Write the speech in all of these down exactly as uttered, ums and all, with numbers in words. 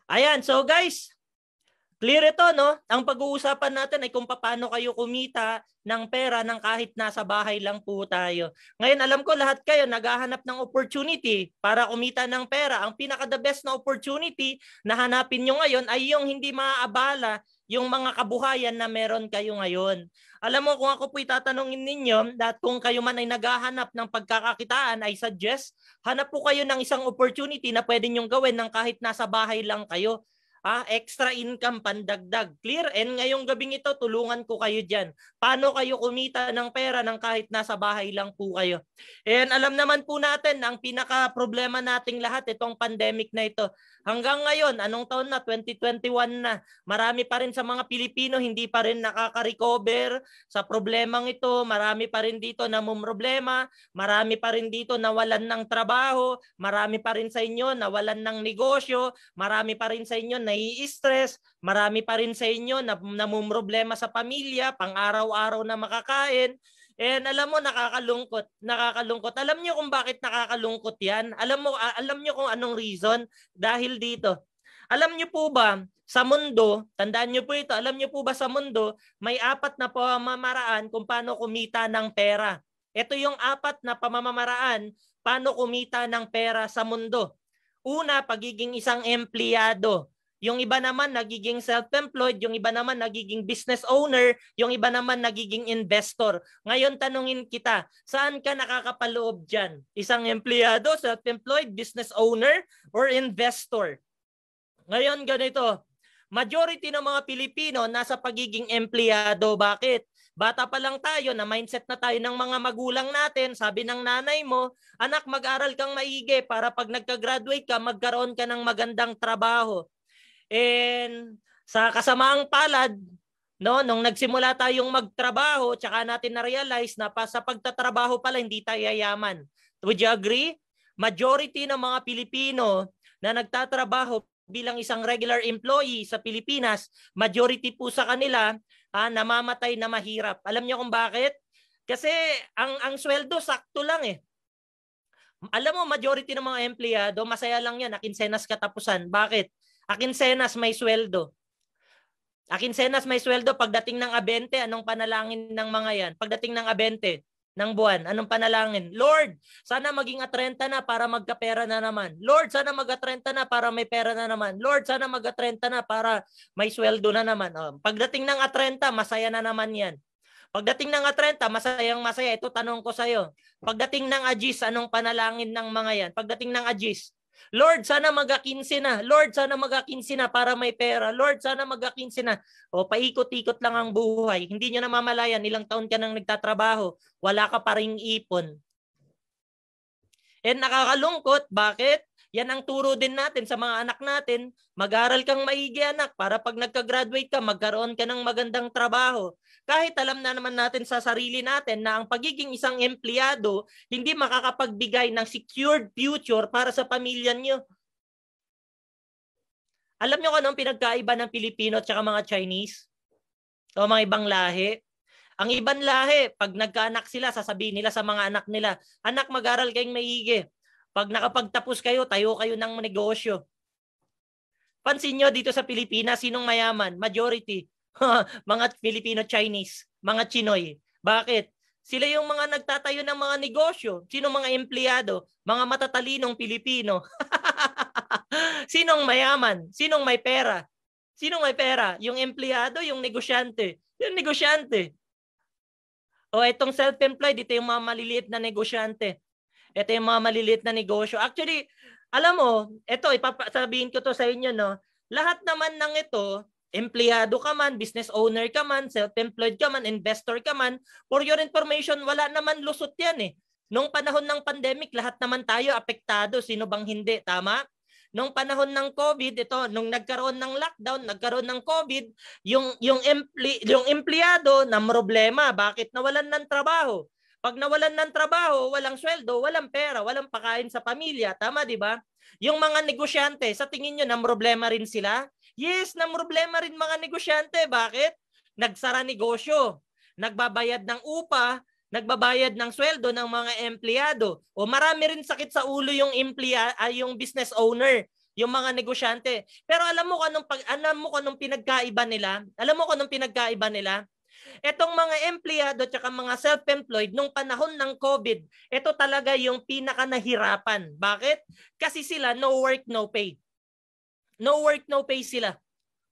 Ayan, so guys, clear ito, no? Ang pag-uusapan natin ay kung paano kayo kumita ng pera ng kahit nasa bahay lang po tayo. Ngayon, alam ko lahat kayo naghahanap ng opportunity para kumita ng pera. Ang pinaka-the best na opportunity na hanapin nyo ngayon ay yung hindi maaabala yung mga kabuhayan na meron kayo ngayon. Alam mo, kung ako po'y tatanungin ninyo, at kung kayo man ay naghahanap ng pagkakakitaan, I suggest, hanap po kayo ng isang opportunity na pwede nyong gawin ng kahit nasa bahay lang kayo. Ah, extra income pandagdag. Clear? And ngayong gabing ito, tulungan ko kayo dyan. Paano kayo kumita ng pera ng kahit nasa bahay lang po kayo? And alam naman po natin, ang pinaka-problema nating lahat, itong pandemic na ito. Hanggang ngayon, anong taon na? twenty twenty-one na. Marami pa rin sa mga Pilipino, hindi pa rin nakaka-recover sa problemang ito. Marami pa rin dito na problema. Marami pa rin dito nawalan ng trabaho. Marami pa rin sa inyo nawalan ng negosyo. Marami pa rin sa inyo nai-stress, marami pa rin sa inyo na namumroblema sa pamilya, pang-araw-araw na makakain. And alam mo, nakakalungkot, nakakalungkot. Alam niyo kung bakit nakakalungkot yan? Alam mo, alam niyo kung anong reason? Dahil dito. Alam niyo po ba, sa mundo, tandaan niyo po ito, alam niyo po ba sa mundo, may apat na pamamaraan kung paano kumita ng pera. Ito yung apat na pamamaraan paano kumita ng pera sa mundo. Una, pagiging isang empleyado. Yung iba naman nagiging self-employed, yung iba naman nagiging business owner, yung iba naman nagiging investor. Ngayon tanungin kita, saan ka nakakapaloob dyan? Isang empleyado, self-employed, business owner, or investor? Ngayon ganito, majority ng mga Pilipino nasa pagiging empleyado. Bakit? Bata pa lang tayo, na mindset na tayo ng mga magulang natin. Sabi ng nanay mo, anak, mag-aral kang maigi para pag nagka-graduate ka, magkaroon ka ng magandang trabaho. And sa kasamaang palad, no, nung nagsimula tayong magtrabaho, tsaka natin na-realize na pa sa pagtatrabaho pala hindi tayo yayaman. Would you agree? Majority ng mga Pilipino na nagtatrabaho bilang isang regular employee sa Pilipinas, majority po sa kanila ah, namamatay na mahirap. Alam niyo kung bakit? Kasi ang ang sweldo sakto lang eh. Alam mo, majority ng mga empleyado, masaya lang yan, akinsenas katapusan. Bakit? Akinsenas may sweldo. Akinsenas may sweldo. Pagdating ng abente, anong panalangin ng mga yan? Pagdating ng abente ng buwan, anong panalangin? Lord, sana maging atrenta na para magkapera na naman. Lord, sana mag-atrenta na para may pera na naman. Lord, sana mag-atrenta na para may sweldo na naman. Oh, pagdating ng atrenta, masaya na naman yan. Pagdating ng atrenta, masayang masaya. Ito tanong ko sa'yo. Pagdating ng Agis, anong panalangin ng mga yan? Pagdating ng Agis, Lord, sana mag-akinsi na. Lord, sana mag-akinsi na para may pera. Lord, sana mag-akinsi na. O, paikot-ikot lang ang buhay. Hindi nyo namamalayan, ilang taon ka nang nagtatrabaho. Wala ka pa ring ipon. And nakakalungkot, bakit? Yan ang turo din natin sa mga anak natin. Mag-aral kang maigi, anak, para pag nagka-graduate ka, magkaroon ka ng magandang trabaho. Kahit alam na naman natin sa sarili natin na ang pagiging isang empleyado hindi makakapagbigay ng secured future para sa pamilya nyo. Alam nyo kung anong pinagkaiba ng Pilipino at saka mga Chinese? O mga ibang lahi? Ang ibang lahi, pag nagkaanak sila, sasabihin nila sa mga anak nila, anak, mag-aral kayong maigi. Pag nakapagtapos kayo, tayo kayo ng negosyo. Pansin nyo dito sa Pilipinas, sinong mayaman? Majority. Mga Filipino-Chinese, mga Chinoy. Bakit? Sila yung mga nagtatayo ng mga negosyo. Sinong mga empleyado? Mga matatalinong Pilipino. Sinong mayaman? Sinong may pera? Sinong may pera? Yung empleyado, yung negosyante. Yung negosyante. O itong self-employed, ito yung mga maliliit na negosyante. Ito yung mga maliliit na negosyo. Actually, alam mo, ito, ipasabihin ko to sa inyo, no? Lahat naman ng ito, empleyado ka man, business owner ka man, self-employed ka man, investor ka man, for your information, wala naman lusot yan eh. Nung panahon ng pandemic, lahat naman tayo apektado. Sino bang hindi? Tama? Nung panahon ng COVID, ito, nung nagkaroon ng lockdown, nagkaroon ng COVID, yung, yung, emple, yung empleyado na problema. Bakit? Nawalan ng trabaho. Pag nawalan ng trabaho, walang sweldo, walang pera, walang pakain sa pamilya. Tama, di ba? Yung mga negosyante, sa tingin nyo, na problema rin sila? Yes, na problema rin mga negosyante. Bakit? Nagsara negosyo, nagbabayad ng upa, nagbabayad ng sweldo ng mga empleyado. O marami rin sakit sa ulo yung, empleya, ay, yung business owner. yung mga negosyante. Pero alam mo kung anong, pag, alam mo kung anong pinagkaiba nila? Alam mo kung anong pinagkaiba nila? Etong mga empleyado at mga self-employed nung panahon ng COVID, ito talaga yung pinaka nahirapan. Bakit? Kasi sila no work, no pay. No work, no pay sila.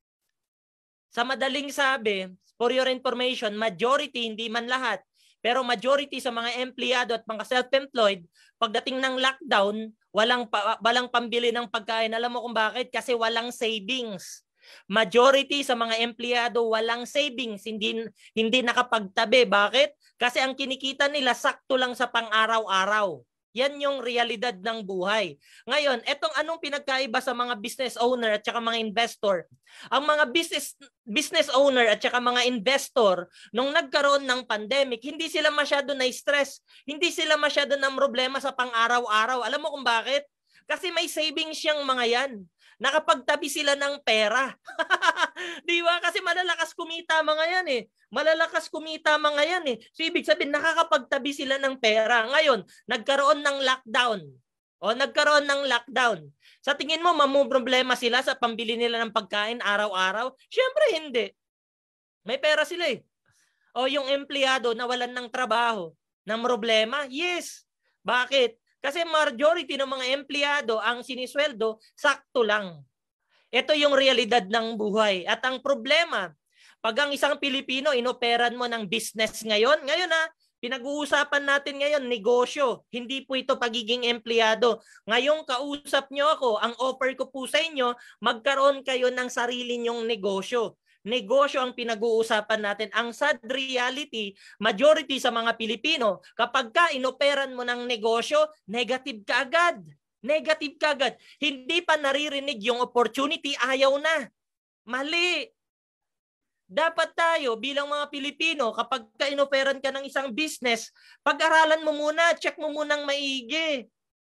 Sa madaling sabi, for your information, majority, hindi man lahat, pero majority sa mga empleyado at mga self-employed, pagdating ng lockdown, walang, pa, walang pambili ng pagkain. Alam mo kung bakit? Kasi walang savings. Majority sa mga empleyado walang savings, hindi hindi nakapagtabi. Bakit? Kasi ang kinikita nila sakto lang sa pang-araw-araw. Yan yung realidad ng buhay. Ngayon, etong anong pinagkaiba sa mga business owner at saka mga investor? Ang mga business business owner at saka mga investor, nung nagkaroon ng pandemic, hindi sila masyado na-stress. Hindi sila masyado ng problema sa pang-araw-araw. Alam mo kung bakit? Kasi may savings yung mga yan. Nakapagtabi sila ng pera. Di ba? Kasi malalakas kumita mga yan eh. Malalakas kumita mga yan eh. So ibig sabihin, nakakapagtabi sila ng pera. Ngayon, nagkaroon ng lockdown. O nagkaroon ng lockdown. Sa tingin mo, mamumroblema sila sa pambili nila ng pagkain araw-araw? Siyempre hindi. May pera sila eh. O yung empleyado nawalan ng trabaho, ng problema? Yes. Bakit? Kasi majority ng mga empleyado ang sinisweldo, sakto lang. Ito yung realidad ng buhay. At ang problema, pag ang isang Pilipino, inoperan mo ng business ngayon, ngayon ha, pinag-uusapan natin ngayon, negosyo. Hindi po ito pagiging empleyado. Ngayong kausap nyo ako, ang offer ko po sa inyo, magkaroon kayo ng sarili nyong negosyo. Negosyo ang pinag-uusapan natin. Ang sad reality, majority sa mga Pilipino, kapag ka inoperan mo ng negosyo, negative ka agad. Negative ka agad. Hindi pa naririnig yung opportunity, ayaw na. Mali. Dapat tayo bilang mga Pilipino, kapag ka inoperan ka ng isang business, pag-aralan mo muna, check mo munang maigi.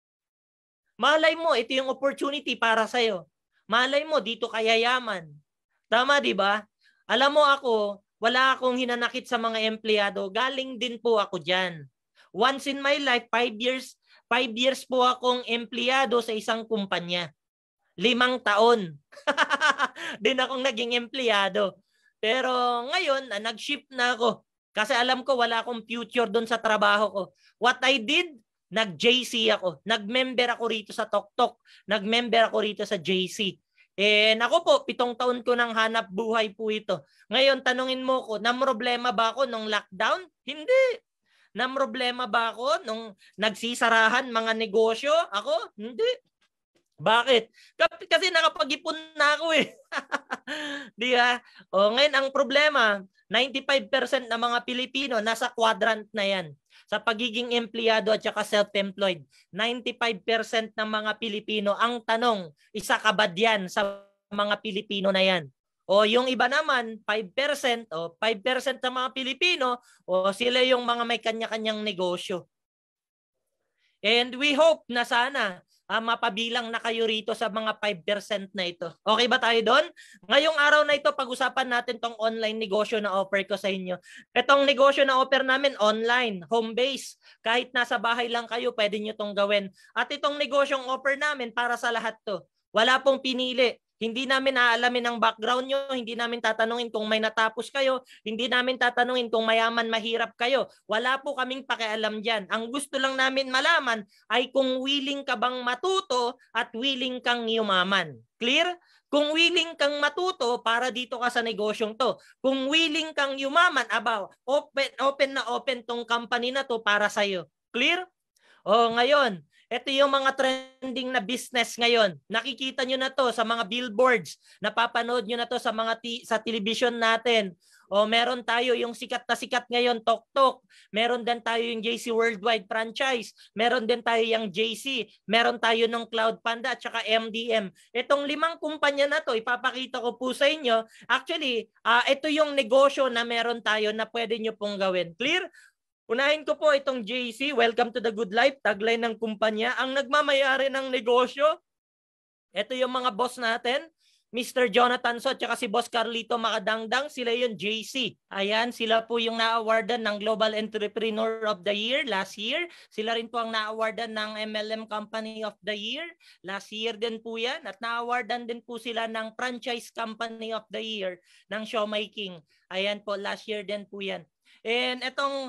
Malay mo, ito yung opportunity para sa'yo. Malay mo, dito kaya yaman. Tama, di ba? Alam mo ako, wala akong hinanakit sa mga empleyado. Galing din po ako dyan. Once in my life, five years, five years po akong empleyado sa isang kumpanya. Limang taon. Din akong naging empleyado. Pero ngayon, nag-shift na ako. Kasi alam ko wala akong future doon sa trabaho ko. What I did, nag-J C ako. Nag-member ako rito sa Toktok. Nag-member ako rito sa J C. Eh, nako po, pitong taon ko nang hanap buhay po ito. Ngayon, tanungin mo ko, namroblema ba ako nung lockdown? Hindi. Namroblema ba ako nung nagsisarahan mga negosyo? Ako? Hindi. Bakit? Kasi nakapag-ipon na ako eh. Di ba? O, ngayon, ang problema, ninety-five percent ng mga Pilipino nasa quadrant na yan. Sa pagiging empleyado at saka self-employed. ninety-five percent ng mga Pilipino, ang tanong, isa ka ba diyan sa mga Pilipino na yan? O yung iba naman, five percent o five percent ng mga Pilipino, o sila yung mga may kanya-kanyang negosyo. And we hope na sana Uh, mapabilang na kayo rito sa mga five percent na ito. Okay ba tayo doon? Ngayong araw na ito, pag-usapan natin tong online negosyo na offer ko sa inyo. Itong negosyo na offer namin online, home base. Kahit nasa bahay lang kayo, pwede nyo tong gawin. At itong negosyong offer namin para sa lahat to. Wala pong pinili. Hindi namin aalamin ang background nyo, hindi namin tatanungin kung may natapos kayo, hindi namin tatanungin kung mayaman, mahirap kayo. Wala po kaming pakialam dyan. Ang gusto lang namin malaman ay kung willing ka bang matuto at willing kang yumaman. Clear? Kung willing kang matuto, para dito ka sa negosyong to. Kung willing kang yumaman, abaw, open, open na open tong company na to para sa'yo. Clear? O ngayon, ito yung mga trending na business ngayon. Nakikita nyo na to sa mga billboards. Napapanood nyo na to sa mga sa television natin. O meron tayo yung sikat na sikat ngayon, Toktok. Meron din tayo yung J C Worldwide franchise. Meron din tayo yung J C. Meron tayo ng Cloud Panda at saka M D M. Itong limang kumpanya na to, ipapakita ko po sa inyo. Actually, uh, ito yung negosyo na meron tayo na pwede nyo pong gawin. Clear? Unahin ko po itong J C, Welcome to the Good Life, tagline ng kumpanya. Ang nagmamayari ng negosyo, ito yung mga boss natin. Mister Jonathan So at saka si Boss Carlito Makadangdang, sila yung J C. Ayan, sila po yung na-awardan ng Global Entrepreneur of the Year last year. Sila rin po ang na-awardan ng M L M Company of the Year. Last year din po yan. At na-awardan din po sila ng Franchise Company of the Year ng Showmaking. Ayan po, last year din po yan. And itong,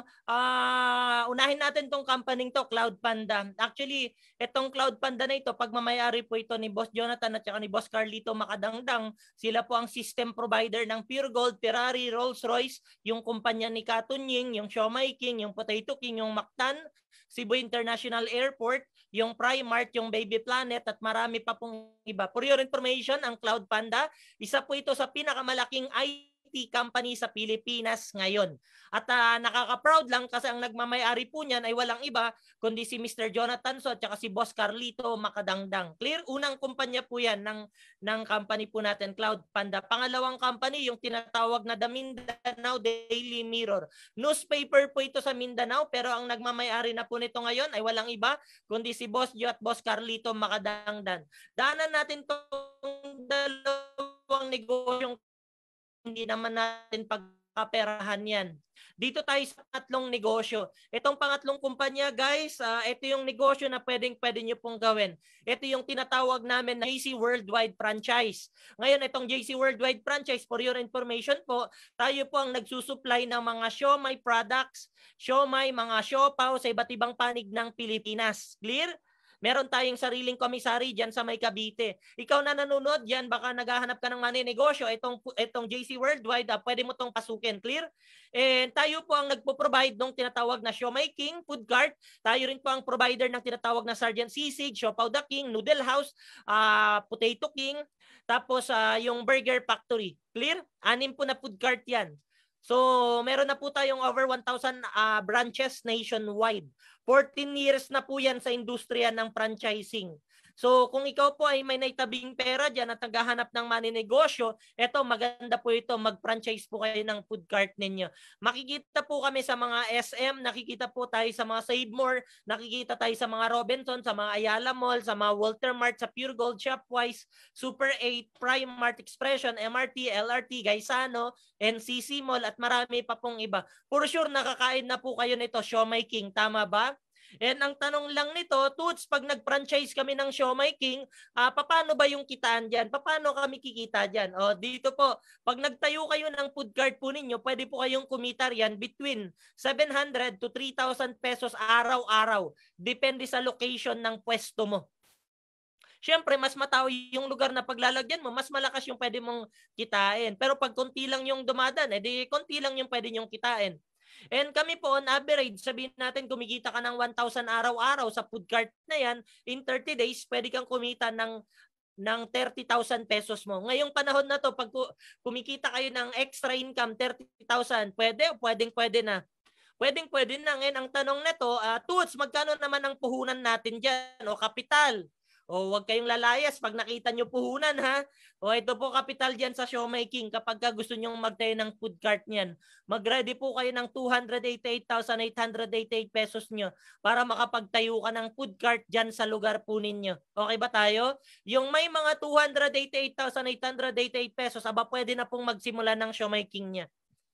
uh, unahin natin itong company to, Cloud Panda. Actually, itong Cloud Panda na ito, pagmamayari po ito ni Boss Jonathan at saka ni Boss Carlito Makadangdang. Sila po ang system provider ng Pure Gold, Ferrari, Rolls-Royce, yung kumpanya ni Katunying, yung Showmaking, yung Potato King, yung Mactan, Cebu International Airport, yung Primart, yung Baby Planet, at marami pa pong iba. For your information, ang Cloud Panda, isa po ito sa pinakamalaking I T company sa Pilipinas ngayon. At uh, nakaka-proud lang kasi ang nagmamayari po niyan ay walang iba kundi si Mister Jonathan So at saka si Boss Carlito Makadangdang. Clear? Unang kumpanya po yan ng, ng company po natin, Cloud Panda. Pangalawang company, yung tinatawag na The Mindanao Daily Mirror. Newspaper po ito sa Mindanao pero ang nagmamayari na po nito ngayon ay walang iba kundi si Boss Jo at Boss Carlito Makadangdang. Daanan natin itong dalawang negosyong hindi naman natin pagkaperahan yan. Dito tayo sa tatlong negosyo. Itong pangatlong kumpanya, guys, uh, ito yung negosyo na pwedeng pwede nyo pong gawin. Ito yung tinatawag namin na J C Worldwide Franchise. Ngayon, itong J C Worldwide Franchise, for your information po, tayo po ang nagsusupply ng mga siomai products, siomai, mga siopaw sa iba't ibang panig ng Pilipinas. Clear? Meron tayong sariling komisari dyan sa May Cavite. Ikaw na nanonood dyan, baka naghahanap ka ng maninegosyo, itong, itong J C Worldwide, ah, pwede mo itong pasukin. Clear? And tayo po ang nagpo-provide ng tinatawag na Siomai King Food Cart. Tayo rin po ang provider ng tinatawag na Sergeant Sisig, Siopaw the King, Noodle House, uh, Potato King, tapos uh, yung Burger Factory. Clear? Anim po na food cart yan. So, meron na po tayong over one thousand uh, branches nationwide. fourteen years na po yan sa industriya ng franchising. So, kung ikaw po ay may naitabing pera dyan at naghahanap ng maninegosyo, eto, maganda po ito, mag-franchise po kayo ng food cart ninyo. Makikita po kami sa mga S M, nakikita po tayo sa mga Save More, nakikita tayo sa mga Robinson, sa mga Ayala Mall, sa mga Walter Mart, sa Pure Gold, Shopwise, Super eight, Prime Mart Expression, M R T, L R T, Gaisano, N C C Mall, at marami pa pong iba. For sure, nakakain na po kayo nito, Siomai King, tama ba? And ang tanong lang nito, Toots, pag nag-franchise kami ng Siomai King, uh, paano ba yung kitaan dyan? Paano kami kikita dyan? O, dito po, pag nagtayo kayo ng food cart po ninyo, pwede po kayong kumita yan between seven hundred to three thousand pesos araw-araw. Depende sa location ng pwesto mo. Siyempre, mas matao yung lugar na paglalagyan mo, mas malakas yung pwede mong kitain. Pero pag konti lang yung dumadaan, edi konti lang yung pwede nyong kitain. And kami po on average, sabihin natin kumikita ka ng one thousand araw-araw sa food cart na yan, in thirty days, pwede kang kumita ng, ng thirty thousand pesos mo. Ngayong panahon na to, pag kumikita kayo ng extra income, thirty thousand, pwede o pwedeng pwede na? Pwedeng pwede na. Ngayon, ang tanong nito, uh, Toots, magkano naman ang puhunan natin dyan o kapital? O wag kayong lalayas pag nakita nyo puhunan, ha? O ito po kapital dyan sa Siomai King kapag gusto nyong magtayo ng food cart niyan. Mag-ready po kayo ng two hundred eighty-eight thousand eight hundred eighty-eight pesos nyo para makapagtayo ka ng food cart dyan sa lugar po ninyo. Okay ba tayo? Yung may mga two hundred eighty-eight thousand eight hundred eighty-eight pesos, aba pwede na pong magsimula ng Siomai King niya.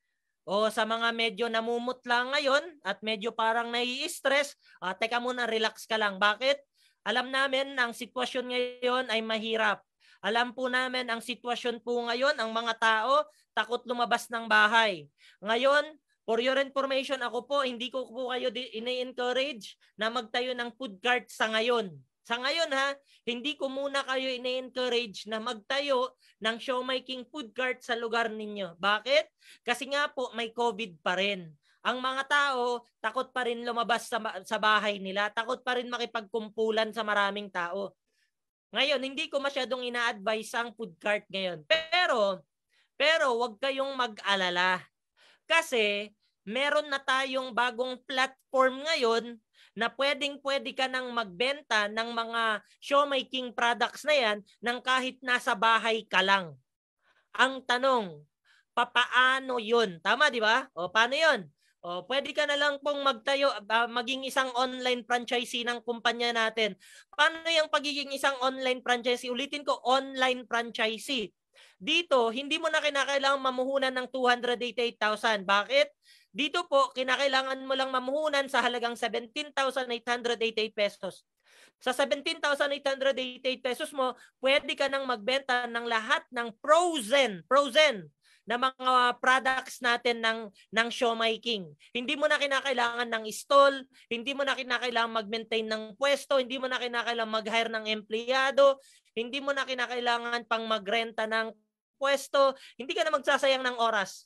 O sa mga medyo namumutla ngayon at medyo parang nai-stress, ah, teka muna, relax ka lang. Bakit? Alam namin ang sitwasyon ngayon ay mahirap. Alam po namin ang sitwasyon po ngayon, ang mga tao takot lumabas ng bahay. Ngayon, for your information, ako po, hindi ko po kayo ini-encourage na magtayo ng food cart sa ngayon. Sa ngayon ha, hindi ko muna kayo ini-encourage na magtayo ng Siomai King food cart sa lugar ninyo. Bakit? Kasi nga po may COVID pa rin. Ang mga tao, takot pa rin lumabas sa, sa bahay nila. Takot pa rin makipagkumpulan sa maraming tao. Ngayon, hindi ko masyadong ina-advise ang food cart ngayon. Pero, pero wag kayong mag-alala. Kasi, meron na tayong bagong platform ngayon na pwedeng-pwede ka nang magbenta ng mga Siomai King products na yan nang kahit nasa bahay ka lang. Ang tanong, papaano yun? Tama, di ba? O, paano yun? O, pwede ka na lang pong magtayo, uh, maging isang online franchisee ng kumpanya natin. Paano yung pagiging isang online franchisee? Ulitin ko, online franchisee. Dito, hindi mo na kinakailangan mamuhunan ng two hundred eighty-eight thousand. Bakit? Dito po, kinakailangan mo lang mamuhunan sa halagang seventeen thousand eight hundred eighty-eight pesos. Sa seventeen thousand eight hundred eighty-eight pesos mo, pwede ka nang magbenta ng lahat ng frozen, frozen na mga products natin ng ng Siomai King. Hindi mo na kinakailangan ng stall, hindi mo na kinakailangan mag-maintain ng pwesto, hindi mo na kinakailangan mag-hire ng empleyado, hindi mo na kinakailangan pang magrenta ng pwesto, hindi ka na magsasayang ng oras.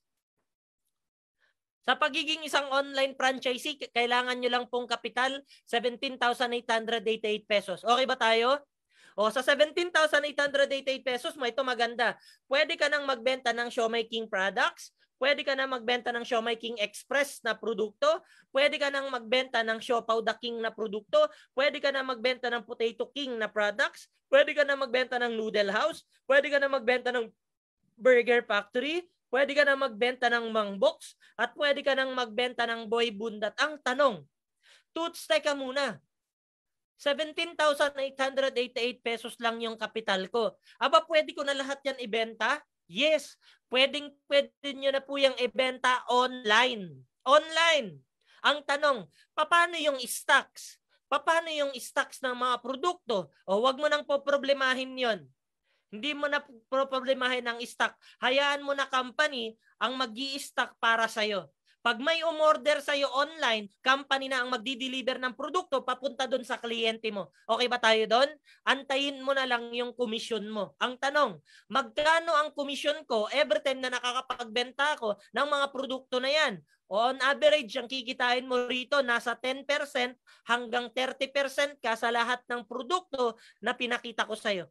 Sa pagiging isang online franchisee, kailangan nyo lang pong kapital seventeen thousand eight hundred eighty-eight pesos. Okay ba tayo? O sa seventeen thousand eight hundred eighty-eight pesos mo, ito maganda. Pwede ka nang magbenta ng Siomai King products, pwede ka nang magbenta ng Siomai King Express na produkto, pwede ka nang magbenta ng Siopaw the King na produkto, pwede ka nang magbenta ng Potato King na products, pwede ka nang magbenta ng Noodle House, pwede ka nang magbenta ng Burger Factory, pwede ka nang magbenta ng Mangbox, at pwede ka nang magbenta ng Boy Bundat. Ang tanong, Toots, teka muna, seventeen thousand eight hundred eighty-eight pesos lang yung kapital ko. Aba, pwede ko na lahat yan ibenta? Yes, pwedeng pwede nyo na po yung ibenta online. Online. Ang tanong, paano yung stocks? Paano yung stocks ng mga produkto? O wag mo nang poproblemahin yon. Hindi mo na poproblemahin ang stock. Hayaan mo na company ang mag-i-stock para sa'yo. Pag may umorder sa'yo online, company na ang magdi-deliver ng produkto papunta doon sa kliyente mo. Okay ba tayo doon? Antayin mo na lang yung commission mo. Ang tanong, magkano ang commission ko every time na nakakapagbenta ko ng mga produkto na yan? O on average, ang kikitain mo rito, nasa ten percent hanggang thirty percent ka sa lahat ng produkto na pinakita ko sa'yo.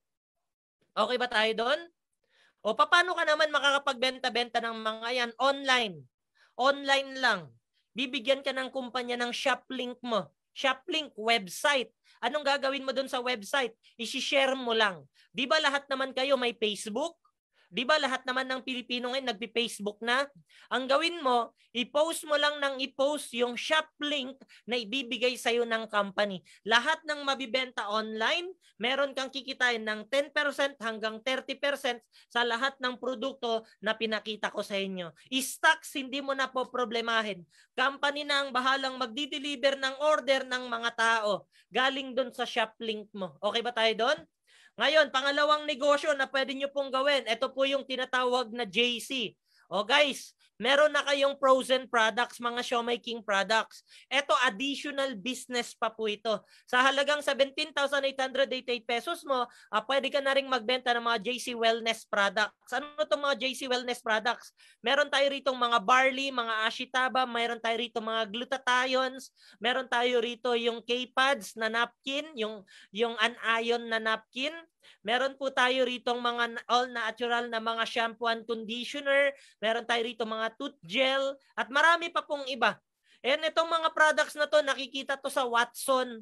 Okay ba tayo doon? O paano ka naman makakapagbenta-benta ng mga yan? Online. Online lang. Bibigyan ka ng kumpanya ng Shoplink mo. Shoplink, website. Anong gagawin mo doon sa website? I-share mo lang. Di ba lahat naman kayo may Facebook? Di ba lahat naman ng Pilipino ngayon nagpi-Facebook na? Ang gawin mo, i-post mo lang ng i-post yung shop link na ibibigay sa'yo ng company. Lahat ng mabibenta online, meron kang kikitain ng ten percent hanggang thirty percent sa lahat ng produkto na pinakita ko sa inyo. I-stocks, hindi mo na po problemahin. Company na ang bahalang magdi-deliver ng order ng mga tao galing doon sa shop link mo. Okay ba tayo doon? Ngayon, pangalawang negosyo na pwede nyo pong gawin, ito po yung tinatawag na J C. O guys, meron na kayong frozen products, mga Siomai King products. Ito, additional business pa po ito. Sa halagang seventeen thousand eight hundred eighty-eight pesos mo, uh, pwede ka na rin magbenta ng mga J C Wellness products. Ano itong mga J C Wellness products? Meron tayo rito mga barley, mga ashitaba, meron tayo rito mga glutathions, meron tayo rito yung K-pads na napkin, yung, yung anion na napkin. Meron po tayo rito mga all natural na mga shampoo and conditioner. Meron tayo rito mga tooth gel at marami pa pong iba. And itong mga products na to, nakikita to sa Watson.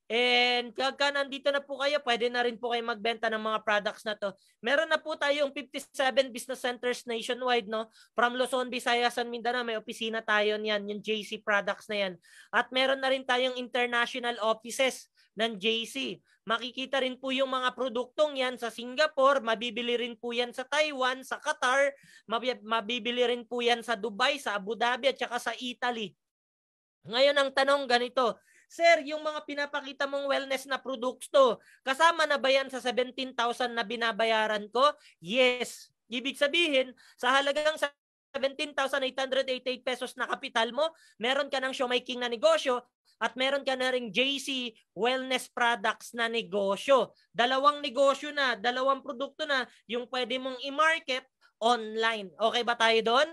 And kagka nandito na po kayo, pwede na rin po kayo magbenta ng mga products na to. Meron na po tayong fifty-seven business centers nationwide, no? From Luzon, Visayas, and Mindanao, may opisina tayo niyan, yung J C products na yan. At meron na rin tayong international offices ng J C. Makikita rin po yung mga produktong yan sa Singapore, mabibili rin po yan sa Taiwan, sa Qatar, mabibili rin po yan sa Dubai, sa Abu Dhabi at saka sa Italy. Ngayon ang tanong ganito, Sir, yung mga pinapakita mong wellness na produkto, kasama na ba yan sa seventeen thousand na binabayaran ko? Yes. Ibig sabihin, sa halagang seventeen thousand eight hundred eighty-eight pesos na kapital mo, meron ka ng Siomai King na negosyo, at meron ka na ring J C Wellness Products na negosyo. Dalawang negosyo na, dalawang produkto na yung pwede mong i-market online. Okay ba tayo doon?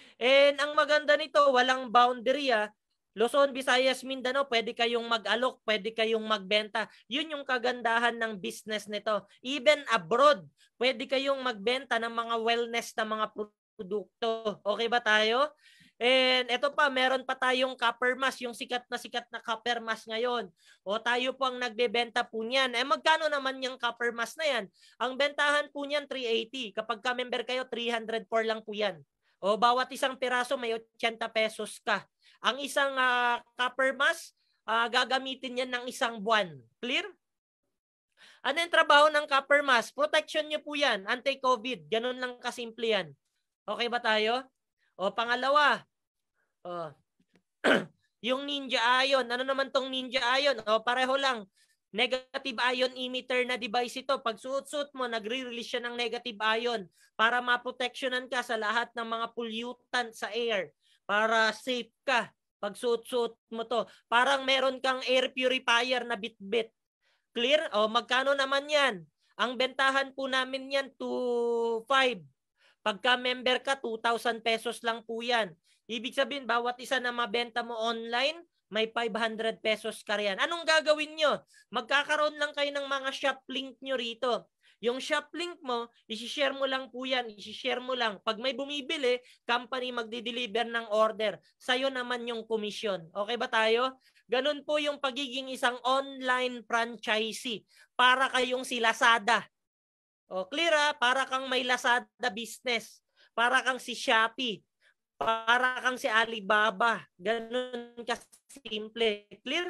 And ang maganda nito, walang boundary ah. Luzon, Visayas, Mindanao, pwede kayong mag-alok, pwede kayong magbenta. Yun yung kagandahan ng business nito. Even abroad, pwede kayong magbenta ng mga wellness na mga produkto. Okay ba tayo? And ito pa, meron pa tayong copper mask, yung sikat na sikat na copper mask ngayon. O tayo po ang nagbebenta po niyan. Eh magkano naman yung copper mask na yan? Ang bentahan po niyan, three eighty. Kapag ka member kayo, three hundred four lang po yan. O bawat isang piraso may eighty pesos ka. Ang isang uh, copper mask, uh, gagamitin yan ng isang buwan. Clear? Ano yung trabaho ng copper mask? Protection nyo po yan. Anti-COVID. Ganun lang kasimple yan. Okay ba tayo? O pangalawa, o, yung Ninja Ion. Ano naman tong Ninja Ion? O pareho lang. Negative ion emitter na device ito. Pag suot-suot mo, nagre-release siya ng negative ion para maproteksyonan ka sa lahat ng mga pollutant sa air. Para safe ka pag suot-suot mo to. Parang meron kang air purifier na bit-bit. Clear? O magkano naman yan? Ang bentahan po namin yan, two five. Pagka member ka, two thousand pesos lang po yan. Ibig sabihin, bawat isa na mabenta mo online, may five hundred pesos ka riyan. Anong gagawin nyo? Magkakaroon lang kayo ng mga shop link nyo rito. Yung shop link mo, isi-share mo lang po yan. Isi-share mo lang. Pag may bumibili, company magdi-deliver ng order. Sa'yo naman yung commission. Okay ba tayo? Ganun po yung pagiging isang online franchisee. Para kayong si Lazada. O, clear ha? Para kang may Lazada business. Para kang si Shopee. Para kang si Alibaba. Ganun kasimple. Clear?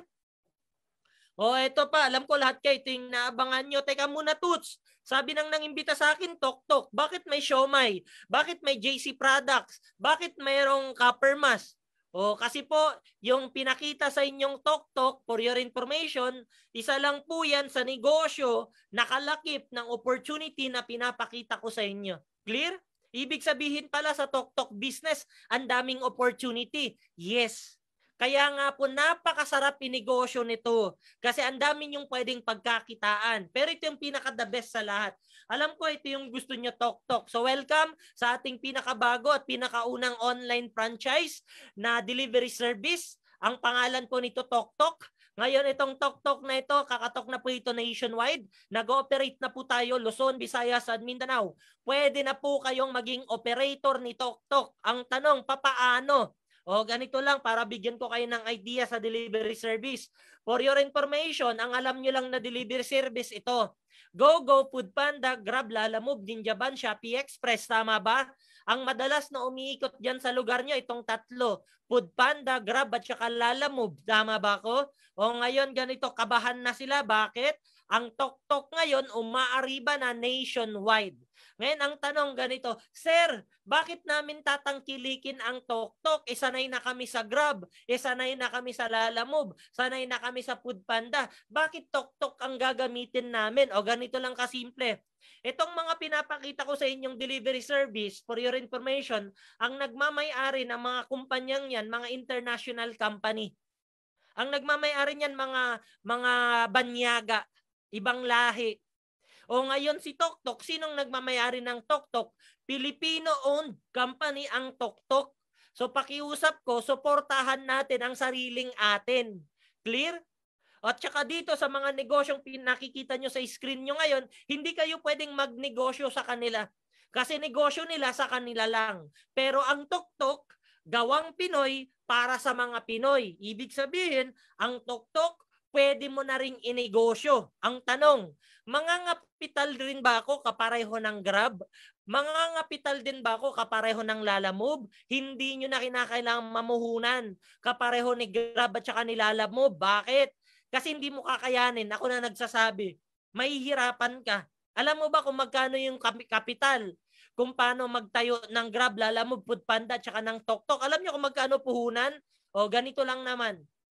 O, eto pa. Alam ko lahat kayo. Ito yung naabangan nyo. Teka muna, Toots. Sabi nang nangimbita sa akin, Tok-Tok. Bakit may Siomai? Bakit may J C Products? Bakit mayroong Copper Mask? O, kasi po, yung pinakita sa inyong Tok-Tok, for your information, isa lang po yan sa negosyo nakalakip ng opportunity na pinapakita ko sa inyo. Clear? Ibig sabihin pala sa Tok-Tok business, ang daming opportunity. Yes. Kaya nga po napakasarap inegosyo nito kasi ang dami yung pwedeng pagkakitaan. Pero ito yung pinaka-the best sa lahat. Alam ko ito yung gusto nyo, Tok-Tok. So welcome sa ating pinakabago at pinakaunang online franchise na delivery service. Ang pangalan po nito, Tok-Tok. Ngayon itong Tok-Tok na ito, kakatok na po ito nationwide. Nag-ooperate na po tayo Luzon, Visayas at Mindanao. Pwede na po kayong maging operator ni Tok-Tok. Ang tanong, papaano? O ganito lang para bigyan ko kayo ng idea sa delivery service. For your information, ang alam nyo lang na delivery service ito. GoGo, Foodpanda, Grab, Lalamove, Ninjavan, Shopee Express. Tama ba? Ang madalas na umiikot dyan sa lugar nyo, itong tatlo. Foodpanda, Grab at saka Lalamove. Tama ba ko? O ngayon ganito, kabahan na sila. Bakit? Ang Tok-Tok ngayon umaariba na nationwide. Ngayon ang tanong ganito, Sir, bakit namin tatangkilikin ang Tok-Tok? E sanay na kami sa Grab, e sanay na kami sa Lalamove, sanay na kami sa Foodpanda. Bakit Tok-Tok ang gagamitin namin? O ganito lang kasimple. Itong mga pinapakita ko sa inyong delivery service, for your information, ang nagmamay-ari ng mga kumpanyang yan, mga international company. Ang nagmamay-ari niyan mga mga banyaga, ibang lahi. O ngayon si Tok-Tok, sinong nagmamay-ari ng Tok-Tok? Filipino-owned company ang Tok-Tok. So pakiusap ko, suportahan natin ang sariling atin. Clear? At saka dito sa mga negosyong pinakikita nyo sa screen nyo ngayon, hindi kayo pwedeng magnegosyo sa kanila. Kasi negosyo nila sa kanila lang. Pero ang Tok-Tok, gawang Pinoy para sa mga Pinoy. Ibig sabihin, ang Tok-Tok, pwede mo na ring inegosyo. Ang tanong, mangangapital rin ba ako kapareho ng Grab? Mangangapital din ba ako kapareho ng Lalamove? Hindi nyo na kinakailangang mamuhunan kapareho ni Grab at saka ni Lalamove. Bakit? Kasi hindi mo kakayanin. Ako na nagsasabi. Mahihirapan ka. Alam mo ba kung magkano yung kapital? Kung paano magtayo ng Grab, Lalamove, Foodpanda at saka ng Tok-Tok. Alam nyo kung magkano puhunan? O ganito lang naman.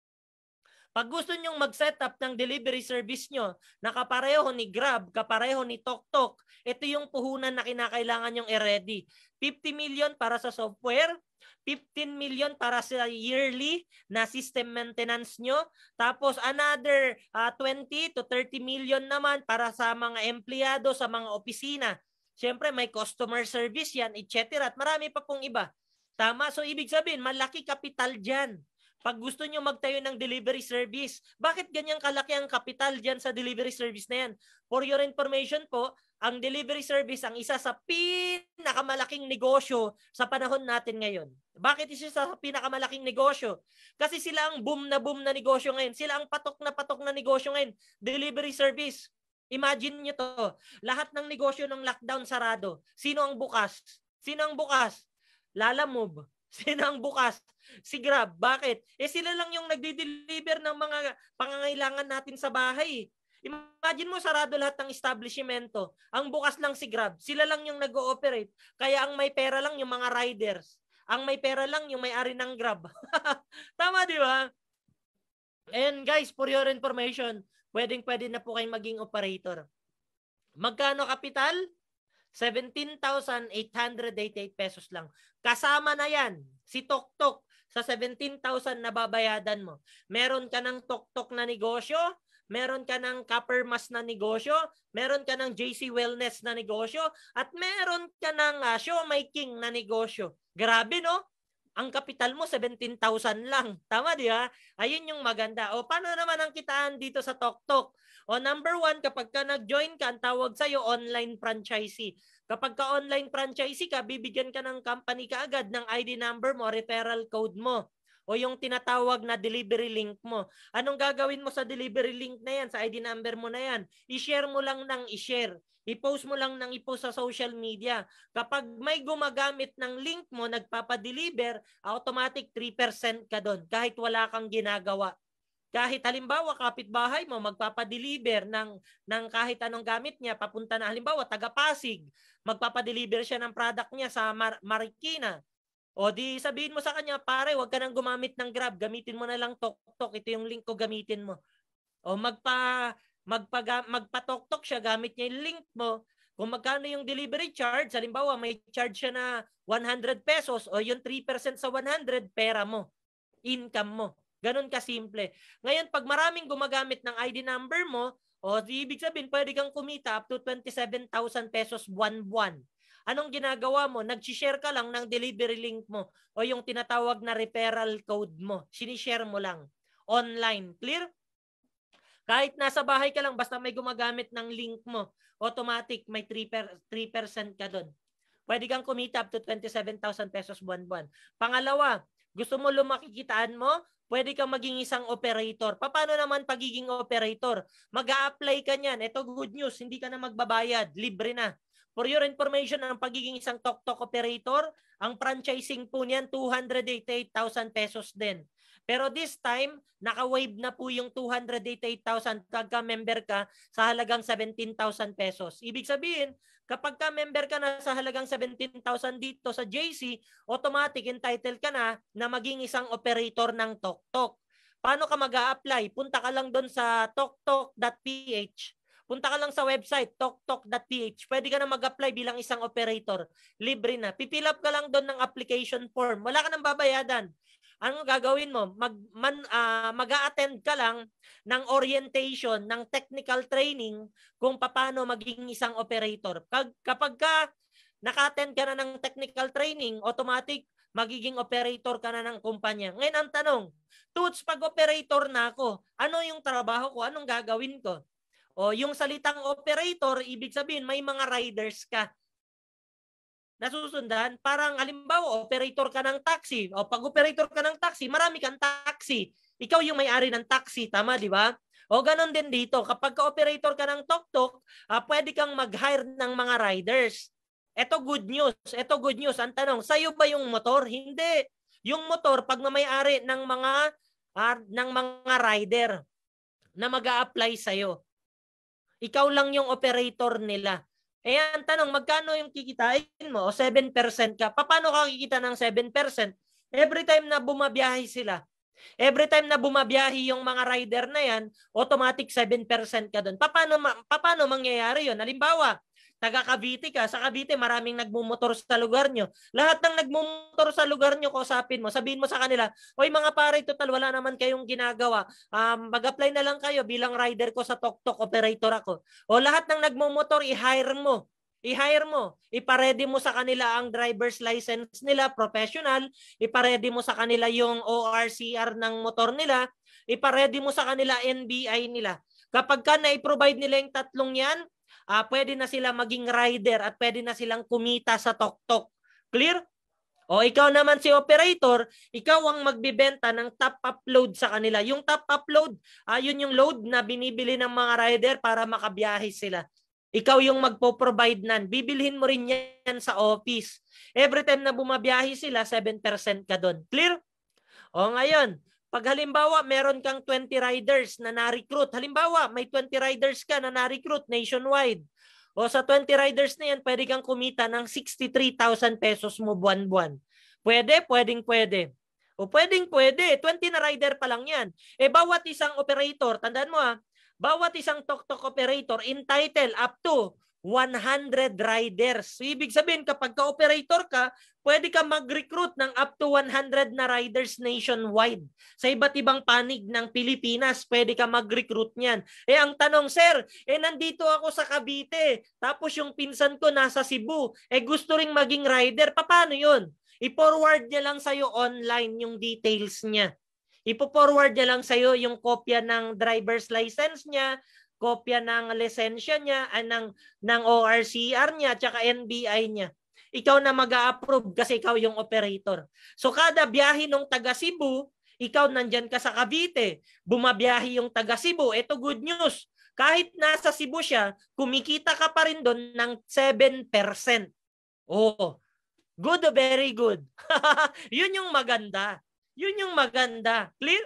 Pag gusto nyong mag-set up ng delivery service nyo na kapareho ni Grab, kapareho ni Tok-Tok, ito yung puhunan na kinakailangan nyong i-ready. fifty million para sa software, fifteen million para sa yearly na system maintenance nyo, tapos another uh, twenty to thirty million naman para sa mga empleyado sa mga opisina. Siyempre may customer service yan, et cetera. At marami pa pong iba. Tama? So ibig sabihin, malaki kapital dyan. Pag gusto nyo magtayo ng delivery service, bakit ganyang kalaki ang kapital dyan sa delivery service na yan? For your information po, ang delivery service ang isa sa pinakamalaking negosyo sa panahon natin ngayon. Bakit isa sa pinakamalaking negosyo? Kasi sila ang boom na boom na negosyo ngayon. Sila ang patok na patok na negosyo ngayon. Delivery service. Imagine nyo to. Lahat ng negosyo ng lockdown sarado. Sino ang bukas? Sino ang bukas? Lalamove. Sino ang bukas? Si Grab. Bakit? Eh sila lang yung nagdi-deliver ng mga pangangailangan natin sa bahay. Imagine mo, sarado lahat ng establishmento. Ang bukas lang si Grab. Sila lang yung nag-ooperate. Kaya ang may pera lang yung mga riders. Ang may pera lang yung may-ari ng Grab. Tama, di ba? And guys, for your information, pwedeng-pwede na po kayong maging operator. Magkano kapital? seventeen thousand eight hundred eighty-eight pesos lang. Kasama na yan, si Toktok sa seventeen thousand na babayadan mo. Meron ka ng Toktok na negosyo, meron ka ng Coppermas na negosyo, meron ka ng J C Wellness na negosyo, at meron ka ng uh, Showmaking na negosyo. Grabe, no? Ang kapital mo, seventeen thousand lang. Tama, di ba? Ayun yung maganda. O, paano naman ang kitaan dito sa Toktok? O, number one, kapag ka nag-join ka, ang tawag sa'yo, online franchisee. Kapag ka online franchisee ka, bibigyan ka ng company ka agad ng I D number mo, referral code mo, o yung tinatawag na delivery link mo. Anong gagawin mo sa delivery link na yan, sa I D number mo na yan? I-share mo lang ng i-share. I-post mo lang ng i-post sa social media. Kapag may gumagamit ng link mo, nagpapadeliver, automatic three percent ka doon kahit wala kang ginagawa. Kahit halimbawa kapitbahay mo magpapadeliver ng, ng kahit anong gamit niya, papunta na halimbawa taga-Pasig, magpapadeliver siya ng product niya sa Mar Marikina. O di sabihin mo sa kanya, pare, wag ka nang gumamit ng Grab, gamitin mo na lang Toktok, ito yung link ko, gamitin mo. O magpa magpa magpa-Toktok siya, gamit niya yung link mo. Kung magkano yung delivery charge, halimbawa may charge siya na one hundred pesos, o yung three percent sa one hundred, pera mo, income mo. Ganun kasimple. Ngayon, pag maraming gumagamit ng I D number mo, o ibig sabihin, pwede kang kumita up to twenty-seven thousand pesos buwan-buwan. Anong ginagawa mo? Nag-share ka lang ng delivery link mo o yung tinatawag na referral code mo. Sinishare mo lang. Online. Clear? Kahit nasa bahay ka lang, basta may gumagamit ng link mo, automatic may three percent ka doon. Pwede kang kumita up to twenty-seven thousand pesos buwan-buwan. Pangalawa, gusto mo lumakikitaan mo? Pwede kang maging isang operator. Paano naman pagiging operator? Mag-a-apply ka niyan. Ito good news, hindi ka na magbabayad. Libre na. For your information, ang pagiging isang Toktok operator, ang franchising po niyan, two hundred eighty-eight thousand pesos din. Pero this time, naka-waive na po yung two hundred eighty-eight thousand pagka member ka sa halagang seventeen thousand pesos. Ibig sabihin, kapag ka member ka na sa halagang seventeen thousand dito sa J C, automatic entitled ka na na maging isang operator ng Toktok. Paano ka mag-a-apply? Punta ka lang doon sa toktok dot p h. Punta ka lang sa website, toktok dot p h. Pwede ka na mag-apply bilang isang operator. Libre na. Pipill up ka lang doon ng application form. Wala ka nang babayadan. Ano gagawin mo? Mag, man, uh, mag-a-attend ka lang ng orientation, ng technical training kung paano maging isang operator. Kag, kapag ka naka-attend ka na ng technical training, automatic magiging operator ka na ng kumpanya. Ngayon ang tanong, Toots, pag operator na ako, ano yung trabaho ko? Anong gagawin ko? O yung salitang operator, ibig sabihin may mga riders ka nasusundan. Parang halimbawa, operator ka ng taxi. O pag operator ka ng taxi, marami kang taxi. Ikaw yung may-ari ng taxi, tama, di ba? O ganon din dito. Kapag ka-operator ka ng Toktok, uh, pwede kang mag-hire ng mga riders. Ito good news. Ito good news. Ang tanong, sa'yo ba yung motor? Hindi. Yung motor, pag may-ari ng mga uh, ng mga rider na mag-a-apply sa'yo, ikaw lang yung operator nila. Eh, ang tanong, magkano yung kikitain mo? O seven percent ka. Paano ka kikita ng seven percent? Every time na bumabiyahe sila. Every time na bumabiyahe yung mga rider na yan, automatic seven percent ka doon. Paano, paano mangyayari yun? Halimbawa, taga Cavite ka, sa Cavite maraming nagmumotor sa lugar nyo. Lahat ng nagmumotor sa lugar nyo, kausapin mo, sabihin mo sa kanila, oy mga pare, total wala naman kayong ginagawa. Um, mag-apply na lang kayo bilang rider ko sa Toktok, operator ako. O lahat ng nagmumotor, i-hire mo. I-hire mo. Iparedy mo sa kanila ang driver's license nila, professional. Iparedy mo sa kanila yung O R C R ng motor nila. Iparedy mo sa kanila N B I nila. Kapag ka na-provide nila yung tatlong yan, Uh, pwede na sila maging rider at pwede na silang kumita sa Toktok. Clear? O ikaw naman si operator, ikaw ang magbibenta ng top upload sa kanila. Yung top upload, uh, yun yung load na binibili ng mga rider para makabiyahe sila. Ikaw yung magpo-provide nan. Bibilhin mo rin yan sa office. Every time na bumabiyahe sila, seven percent ka doon. Clear? O ngayon, pag halimbawa meron kang twenty riders na na-recruit, halimbawa may twenty riders ka na na-recruit nationwide. O sa twenty riders na yan, pwede kang kumita ng sixty-three thousand pesos mo buwan-buwan. Pwede, pwedeng pwede. O pwedeng pwede, twenty na rider pa lang yan. Eh bawat isang operator, tandaan mo ha, bawat isang tok-tok operator entitled up to one hundred riders. So, ibig sabihin kapag ka-operator ka, pwede ka mag-recruit ng up to one hundred na riders nationwide. Sa iba't ibang panig ng Pilipinas, pwede ka mag-recruit niyan. Eh ang tanong, sir, eh nandito ako sa Cavite, tapos yung pinsan ko nasa Cebu, eh gusto ring maging rider, paano yun? I-forward niya lang sa'yo online yung details niya. Ipo-forward niya lang sa'yo yung kopya ng driver's license niya, kopya ng lisensya niya, ah, ng, ng O R C R niya, tsaka N B I niya. Ikaw na mag-a-approve kasi ikaw yung operator. So kada biyahe ng taga Cebu, ikaw nandyan ka sa Cavite, bumabiyahe yung taga Cebu, ito good news. Kahit nasa Cebu siya, kumikita ka pa rin doon ng seven percent. Oh, good, very good. Yun yung maganda. Yun yung maganda. Clear?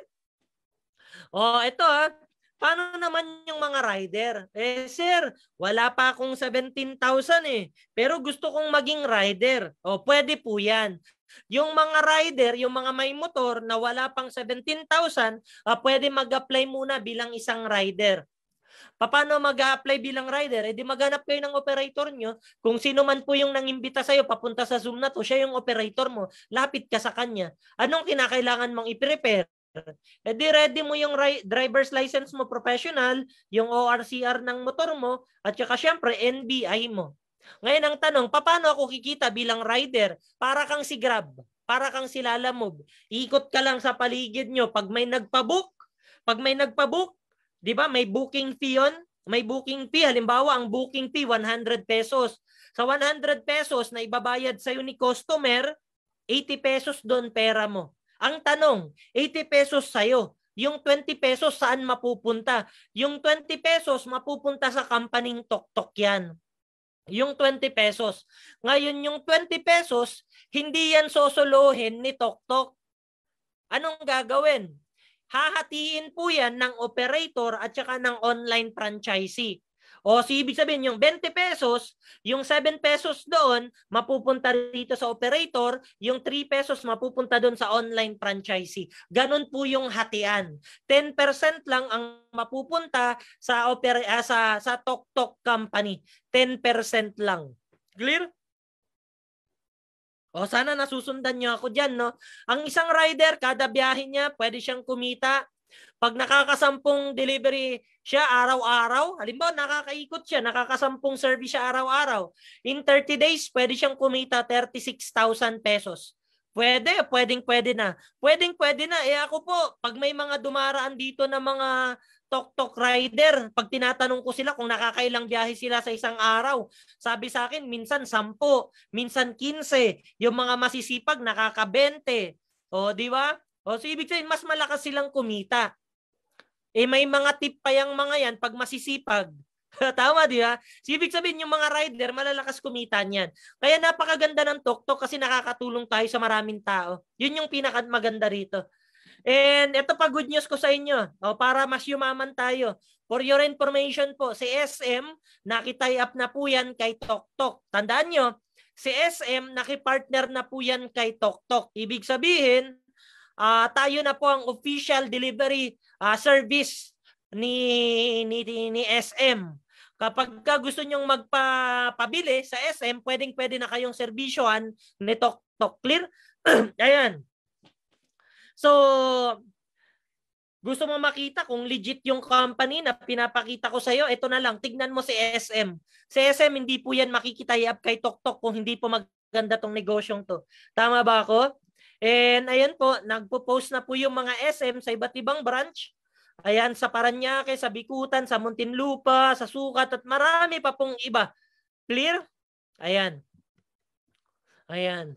Oh, ito ha. Paano naman yung mga rider? Eh, sir, wala pa akong seventeen thousand eh. Pero gusto kong maging rider. Oh, pwede po yan. Yung mga rider, yung mga may motor na wala pang seventeen thousand, ah, pwede mag-apply muna bilang isang rider. Paano mag-a-apply bilang rider? Eh di maghanap kayo ng operator nyo. Kung sino man po yung nangimbita sa'yo papunta sa Zoom na to, siya yung operator mo. Lapit ka sa kanya. Anong kinakailangan mong i-prepare? Eh di ready mo yung driver's license mo professional, yung O R C R ng motor mo, at saka syempre N B I mo. Ngayon ang tanong, paano ako kikita bilang rider? Para kang si Grab, para kang si Lalamove. Ikot ka lang sa paligid nyo. Pag may nagpabook, pag may nagpabook, di ba may booking fee yun? May booking fee. Halimbawa, ang booking fee, one hundred pesos. Sa one hundred pesos na ibabayad sa'yo ni customer, eighty pesos doon pera mo. Ang tanong, eighty pesos sa'yo. Yung twenty pesos saan mapupunta? Yung twenty pesos mapupunta sa company Tok-Tok yan. Yung twenty pesos. Ngayon, yung twenty pesos, hindi yan sosolohin ni Tok-Tok. Anong gagawin? Hahatiin po yan ng operator at saka ng online franchisee. O so ibig sabihin yung twenty pesos, yung seven pesos doon mapupunta rito sa operator, yung three pesos mapupunta doon sa online franchisee. Ganon po yung hatian. ten percent lang ang mapupunta sa opera, uh, sa sa Tok-Tok company. ten percent lang. Clear? O sana nasusundan niyo ako diyan, no? Ang isang rider kada biyahe niya, pwede siyang kumita. Pag nakakasampung delivery siya araw-araw, halimbawa nakakaikot siya, nakakasampung service siya araw-araw, in thirty days, pwede siyang kumita thirty-six thousand pesos. Pwede, pwedeng pwede na. Pwedeng pwede na. Eh ako po, pag may mga dumaraan dito na mga Tok-Tok rider, pag tinatanong ko sila kung nakakailang biyahe sila sa isang araw, sabi sa akin, minsan sampo, minsan quince, yung mga masisipag nakaka-twenty. O, di ba? O, so ibig sabihin, mas malakas silang kumita. Eh, may mga tip pa yung mga yan pag masisipag. Tama, di ba? So, ibig sabihin, yung mga rider, malalakas kumita niyan. Kaya napakaganda ng Tok-Tok kasi nakakatulong tayo sa maraming tao. Yun yung pinakamaganda rito. And ito pa good news ko sa inyo. O, para mas yumaman tayo. For your information po, si S M, nakitie up na po yan kay Tok-Tok. Tandaan nyo, si S M, nakipartner na po yan kay Tok-Tok. Ibig sabihin, Uh, tayo na po ang official delivery uh, service ni, ni, ni S M. Kapag ka gusto nyong magpabili sa S M, pwedeng-pwede na kayong serbisyohan ni Tok-Tok. Clear? Ayan. So, gusto mo makita kung legit yung company na pinapakita ko sa iyo, ito na lang, tignan mo si S M. Si S M, hindi po yan makikitay up kay Tok-Tok kung hindi po maganda tong negosyong to. Tama ba ako? And ayan po, nagpo-post na po yung mga S M sa iba't ibang branch. Ayan, sa Paranaque, sa Bikutan, sa Muntinlupa, sa Sucat, at marami pa pong iba. Clear? Ayan. Ayan.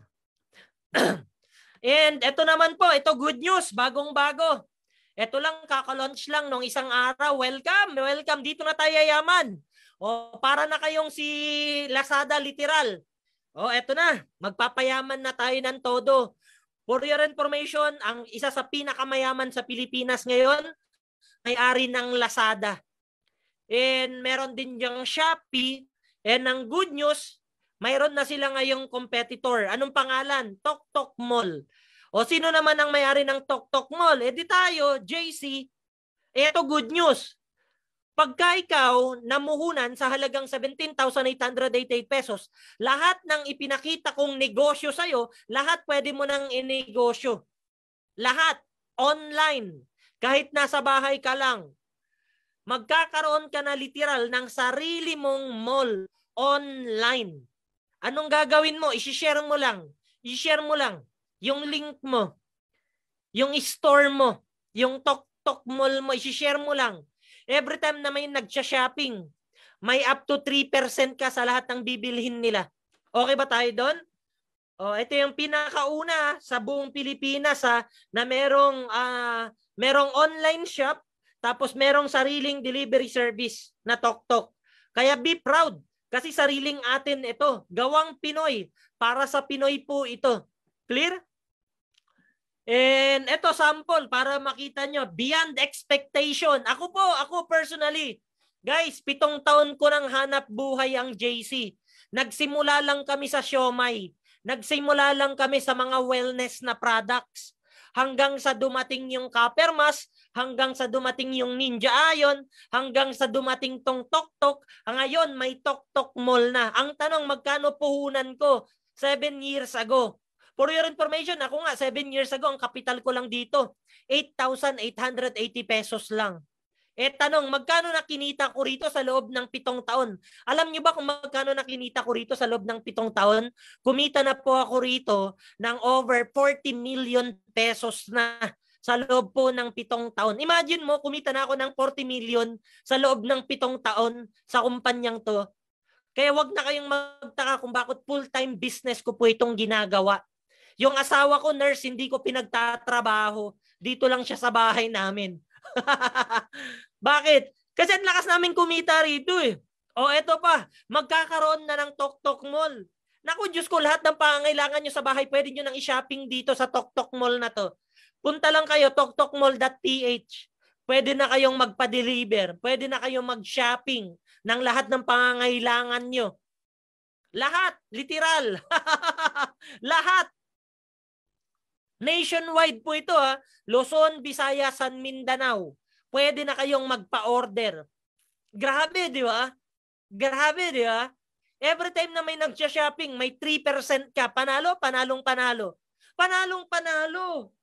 And ito naman po, ito good news, bagong-bago. Ito lang, kaka-launch lang nung isang araw. Welcome, welcome. Dito na tayo yaman. O para na kayong si Lazada literal. O eto na, magpapayaman na tayo ng todo. For your information, ang isa sa pinakamayaman sa Pilipinas ngayon, may-ari ng Lazada. And meron din yung Shopee. And ang good news, mayroon na sila ngayong competitor. Anong pangalan? Tok Tok Mall. O sino naman ang may-ari ng Tok Tok Mall? E di tayo, J C. Eto good news. Pagka ikaw namuhunan sa halagang seventeen thousand eight hundred eighty-eight pesos, lahat ng ipinakita kong negosyo sa'yo, lahat pwede mo nang inegosyo. Lahat. Online. Kahit nasa bahay ka lang. Magkakaroon ka na literal ng sarili mong mall online. Anong gagawin mo? I-share mo lang. I-share mo lang. Yung link mo. Yung store mo. Yung Tok Tok Mall mo. I-share mo lang. Every time na may nag-shopping, may up to three percent ka sa lahat ng bibilhin nila. Okay ba tayo doon? O, ito yung pinakauna sa buong Pilipinas ha, na merong, uh, merong online shop, tapos merong sariling delivery service na Tok Tok. Kaya be proud, kasi sariling atin ito. Gawang Pinoy. Para sa Pinoy po ito. Clear? And ito sample para makita nyo, beyond expectation. Ako po, ako personally, guys, pitong taon ko nang hanap buhay ang J C. Nagsimula lang kami sa siomai. Nagsimula lang kami sa mga wellness na products. Hanggang sa dumating yung Copper Mask, hanggang sa dumating yung Ninja Ion, hanggang sa dumating tong Tok Tok. Ngayon, may Tok Tok Mall na. Ang tanong, magkano puhunan ko? Seven years ago. For your information, ako nga, seven years ago, ang kapital ko lang dito, eight thousand eight hundred eighty pesos lang. Eh tanong, magkano na kinita ko rito sa loob ng pitong taon? Alam niyo ba kung magkano na kinita ko rito sa loob ng pitong taon? Kumita na po ako rito ng over forty million pesos na sa loob po ng pitong taon. Imagine mo, kumita na ako ng forty million sa loob ng pitong taon sa kumpanyang to. Kaya wag na kayong magtaka kung bakit full-time business ko po itong ginagawa. Yung asawa ko, nurse, hindi ko pinagtatrabaho. Dito lang siya sa bahay namin. Bakit? Kasi ang lakas namin kumita rito eh. O eto pa, magkakaroon na ng Tok Tok Mall. Naku, Diyos ko, lahat ng pangangailangan nyo sa bahay, pwede nyo nang i-shopping dito sa Tok Tok Mall na to. Punta lang kayo, tok tok mall dot p h. Pwede na kayong magpa-deliver. Pwede na kayong mag-shopping ng lahat ng pangangailangan nyo. Lahat, literal. Lahat. Nationwide po ito ha. Luzon, Visayas, San Mindanao. Pwede na kayong magpa-order. Grabe, di ba? Grabe, di ba? Every time na may nag-shopping, may three percent ka. Panalo, panalong panalo. Panalong panalo.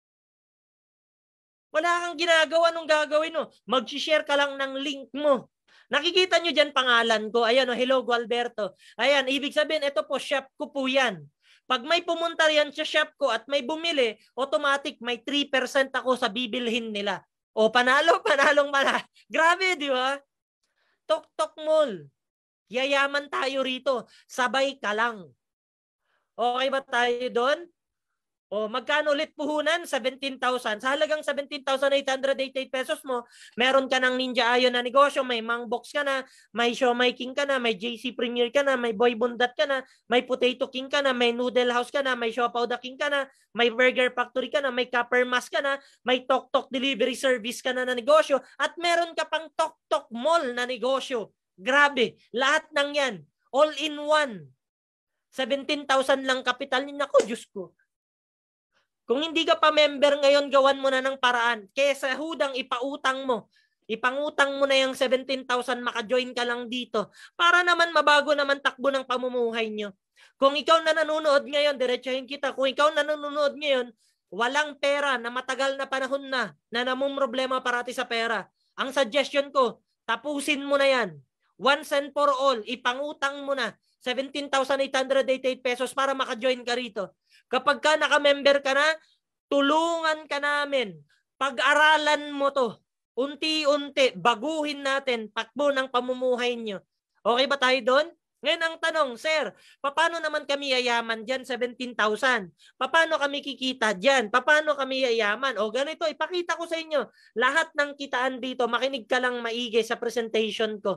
Wala kang ginagawa nung gagawin mo. Mag-share ka lang ng link mo. Nakikita nyo dyan pangalan ko. Ayan, oh, hello, Gualberto. Ayan, ibig sabihin, ito po, shop ko po yan. Pag may pumunta yan sa shop ko at may bumili, automatic may three percent ako sa bibilhin nila. O panalo, panalong panalo. Grabe, di ba? Tok Tok Mall. Yayaman tayo rito. Sabay ka lang. Okay ba tayo doon? O magkano ulit puhunan? seventeen thousand. Sa halagang seventeen thousand eight hundred eighty-eight pesos mo, meron ka ng Ninja Ion na negosyo, may Mangbox ka na, may Siomai King ka na, may J C Premier ka na, may Boy Bundat ka na, may Potato King ka na, may Noodle House ka na, may Siopaw the King ka na, may Burger Factory ka na, may Copper Mask ka na, may Tok Tok Delivery Service ka na na negosyo, at meron ka pang Tok Tok Mall na negosyo. Grabe, lahat ng yan, all in one. seventeen thousand lang kapital niyo. Nako, Diyos ko. Kung hindi ka pa member ngayon, gawan mo na ng paraan. Kesa hudang ipautang mo. Ipangutang mo na yung seventeen thousand, maka-join ka lang dito. Para naman mabago naman takbo ng pamumuhay nyo. Kung ikaw na nanonood ngayon, diretsahin kita. Kung ikaw na nanonood ngayon, walang pera na matagal na panahon na, na namong problema parati sa pera. Ang suggestion ko, tapusin mo na yan. Once and for all, ipangutang mo na seventeen thousand eight hundred eighty-eight pesos para maka-join ka rito. Kapag ka naka-member ka na, tulungan ka namin. Pag-aralan mo to. Unti-unti, baguhin natin takbo ng pamumuhay nyo. Okay ba tayo doon? Ngayon ang tanong, sir, paano naman kami yayaman dyan, seventeen thousand? Paano kami kikita dyan? Paano kami yayaman? O ganito, ipakita ko sa inyo. Lahat ng kitaan dito, makinig ka lang maigi sa presentation ko.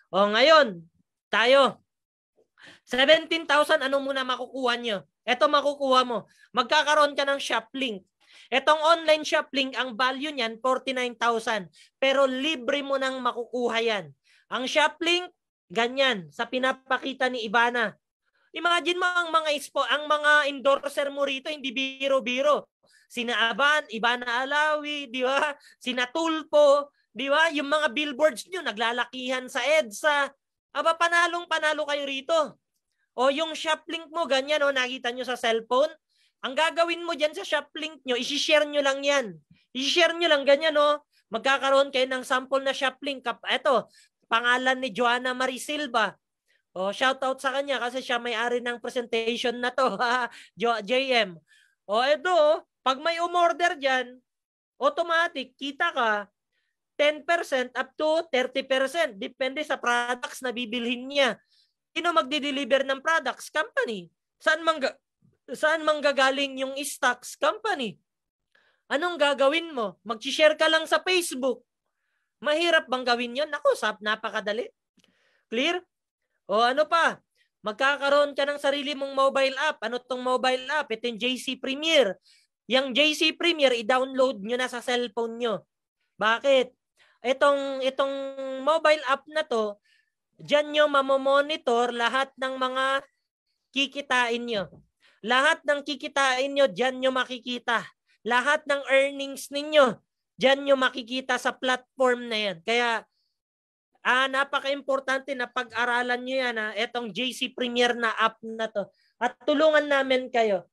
O ngayon, tayo. seventeen thousand, ano muna makukuha nyo? Ito makukuha mo. Magkakaroon ka ng shop link. Itong online shop link, ang value niyan, forty-nine thousand. Pero libre mo nang makukuha yan. Ang shop link, ganyan, sa pinapakita ni Ivana. Imagine mo ang mga ispo, ang mga endorser mo rito, hindi biro-biro. Sina Aban, Ivana Alawi, di ba? Sina Tulpo, di ba? Yung mga billboards nyo, naglalakihan sa EDSA. Aba, panalong-panalo kayo rito. O yung shop link mo, ganyan, o, nakita nyo sa cellphone. Ang gagawin mo dyan sa shop link nyo, isi-share nyo lang yan. Isi-share nyo lang, ganyan, o. Magkakaroon kayo ng sample na shop link. Ito, pangalan ni Joanna Marie Silva. O, shout out sa kanya kasi siya may-ari ng presentation na to, J M. O, ito, pag may umorder dyan, automatic, kita ka, ten percent up to thirty percent. Depende sa products na bibilhin niya. Sino magdi-deliver ng products? Company. Saan mangga saan manggagaling yung stocks? Company. Anong gagawin mo? Mag-share ka lang sa Facebook. Mahirap bang gawin yun? Naku, sap, napakadali. Clear? O ano pa? Magkakaroon ka ng sarili mong mobile app. Ano tong mobile app? Ito yung J C Premier. Yung J C Premier, i-download nyo na sa cellphone nyo. Bakit? Itong, itong mobile app na to, diyan nyo mamomonitor lahat ng mga kikitain nyo. Lahat ng kikitain nyo, diyan nyo makikita. Lahat ng earnings ninyo, diyan nyo makikita sa platform na yan. Kaya, ah, napaka-importante na pag-aralan nyo yan, ha? Itong J C Premier na app na to. At tulungan namin kayo.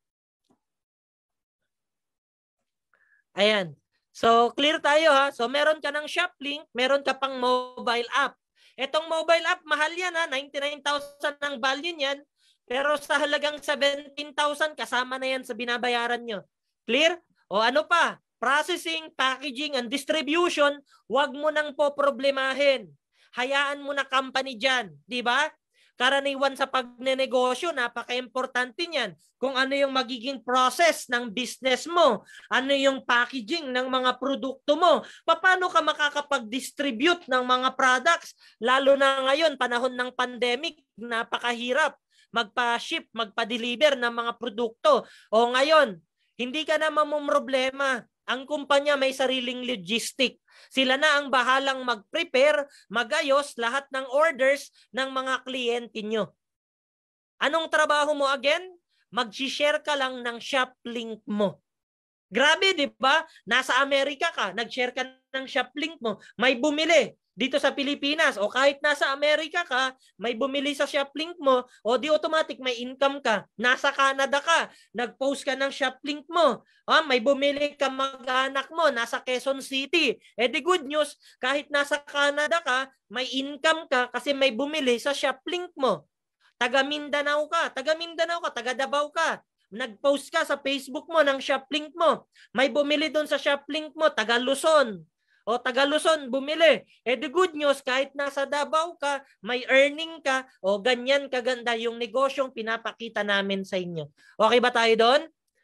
Ayan. So, clear tayo, ha? So, meron ka ng shop link, meron ka pang mobile app. Itong mobile app, mahal yan, ha? ninety-nine thousand ang value niyan. Pero sa halagang seventeen thousand, kasama na yan sa binabayaran nyo. Clear? O ano pa? Processing, packaging, and distribution, wag mo nang poproblemahin. Hayaan mo na company dyan. Di ba? Karaniwan sa pagnenegosyo, napaka-importante niyan. Kung ano yung magiging process ng business mo, ano yung packaging ng mga produkto mo, paano ka makakapag-distribute ng mga products, lalo na ngayon, panahon ng pandemic, napakahirap magpa-ship, magpa-deliver ng mga produkto. O ngayon, hindi ka na mamumroblema. Ang kumpanya may sariling logistic. Sila na ang bahalang mag-prepare, magayos lahat ng orders ng mga kliyente nyo. Anong trabaho mo again? Mag-share ka lang ng shop link mo. Grabe, di ba? Nasa Amerika ka, nag-share ka ng shop link mo, may bumili. Dito sa Pilipinas o kahit nasa Amerika ka, may bumili sa shop link mo o di automatic may income ka. Nasa Canada ka, nag-post ka ng shop link mo. Ah, may bumili ka mag-anak mo, nasa Quezon City. Eh di good news, kahit nasa Canada ka, may income ka kasi may bumili sa shop link mo. Taga Mindanao ka, taga Mindanao ka, taga Davao ka. Nag-post ka sa Facebook mo ng shop link mo. May bumili doon sa shop link mo, taga Luzon. O taga Luzon, bumili. Eh the good news, kahit nasa Davao ka, may earning ka, o ganyan kaganda yung negosyong pinapakita namin sa inyo. Okay ba tayo doon?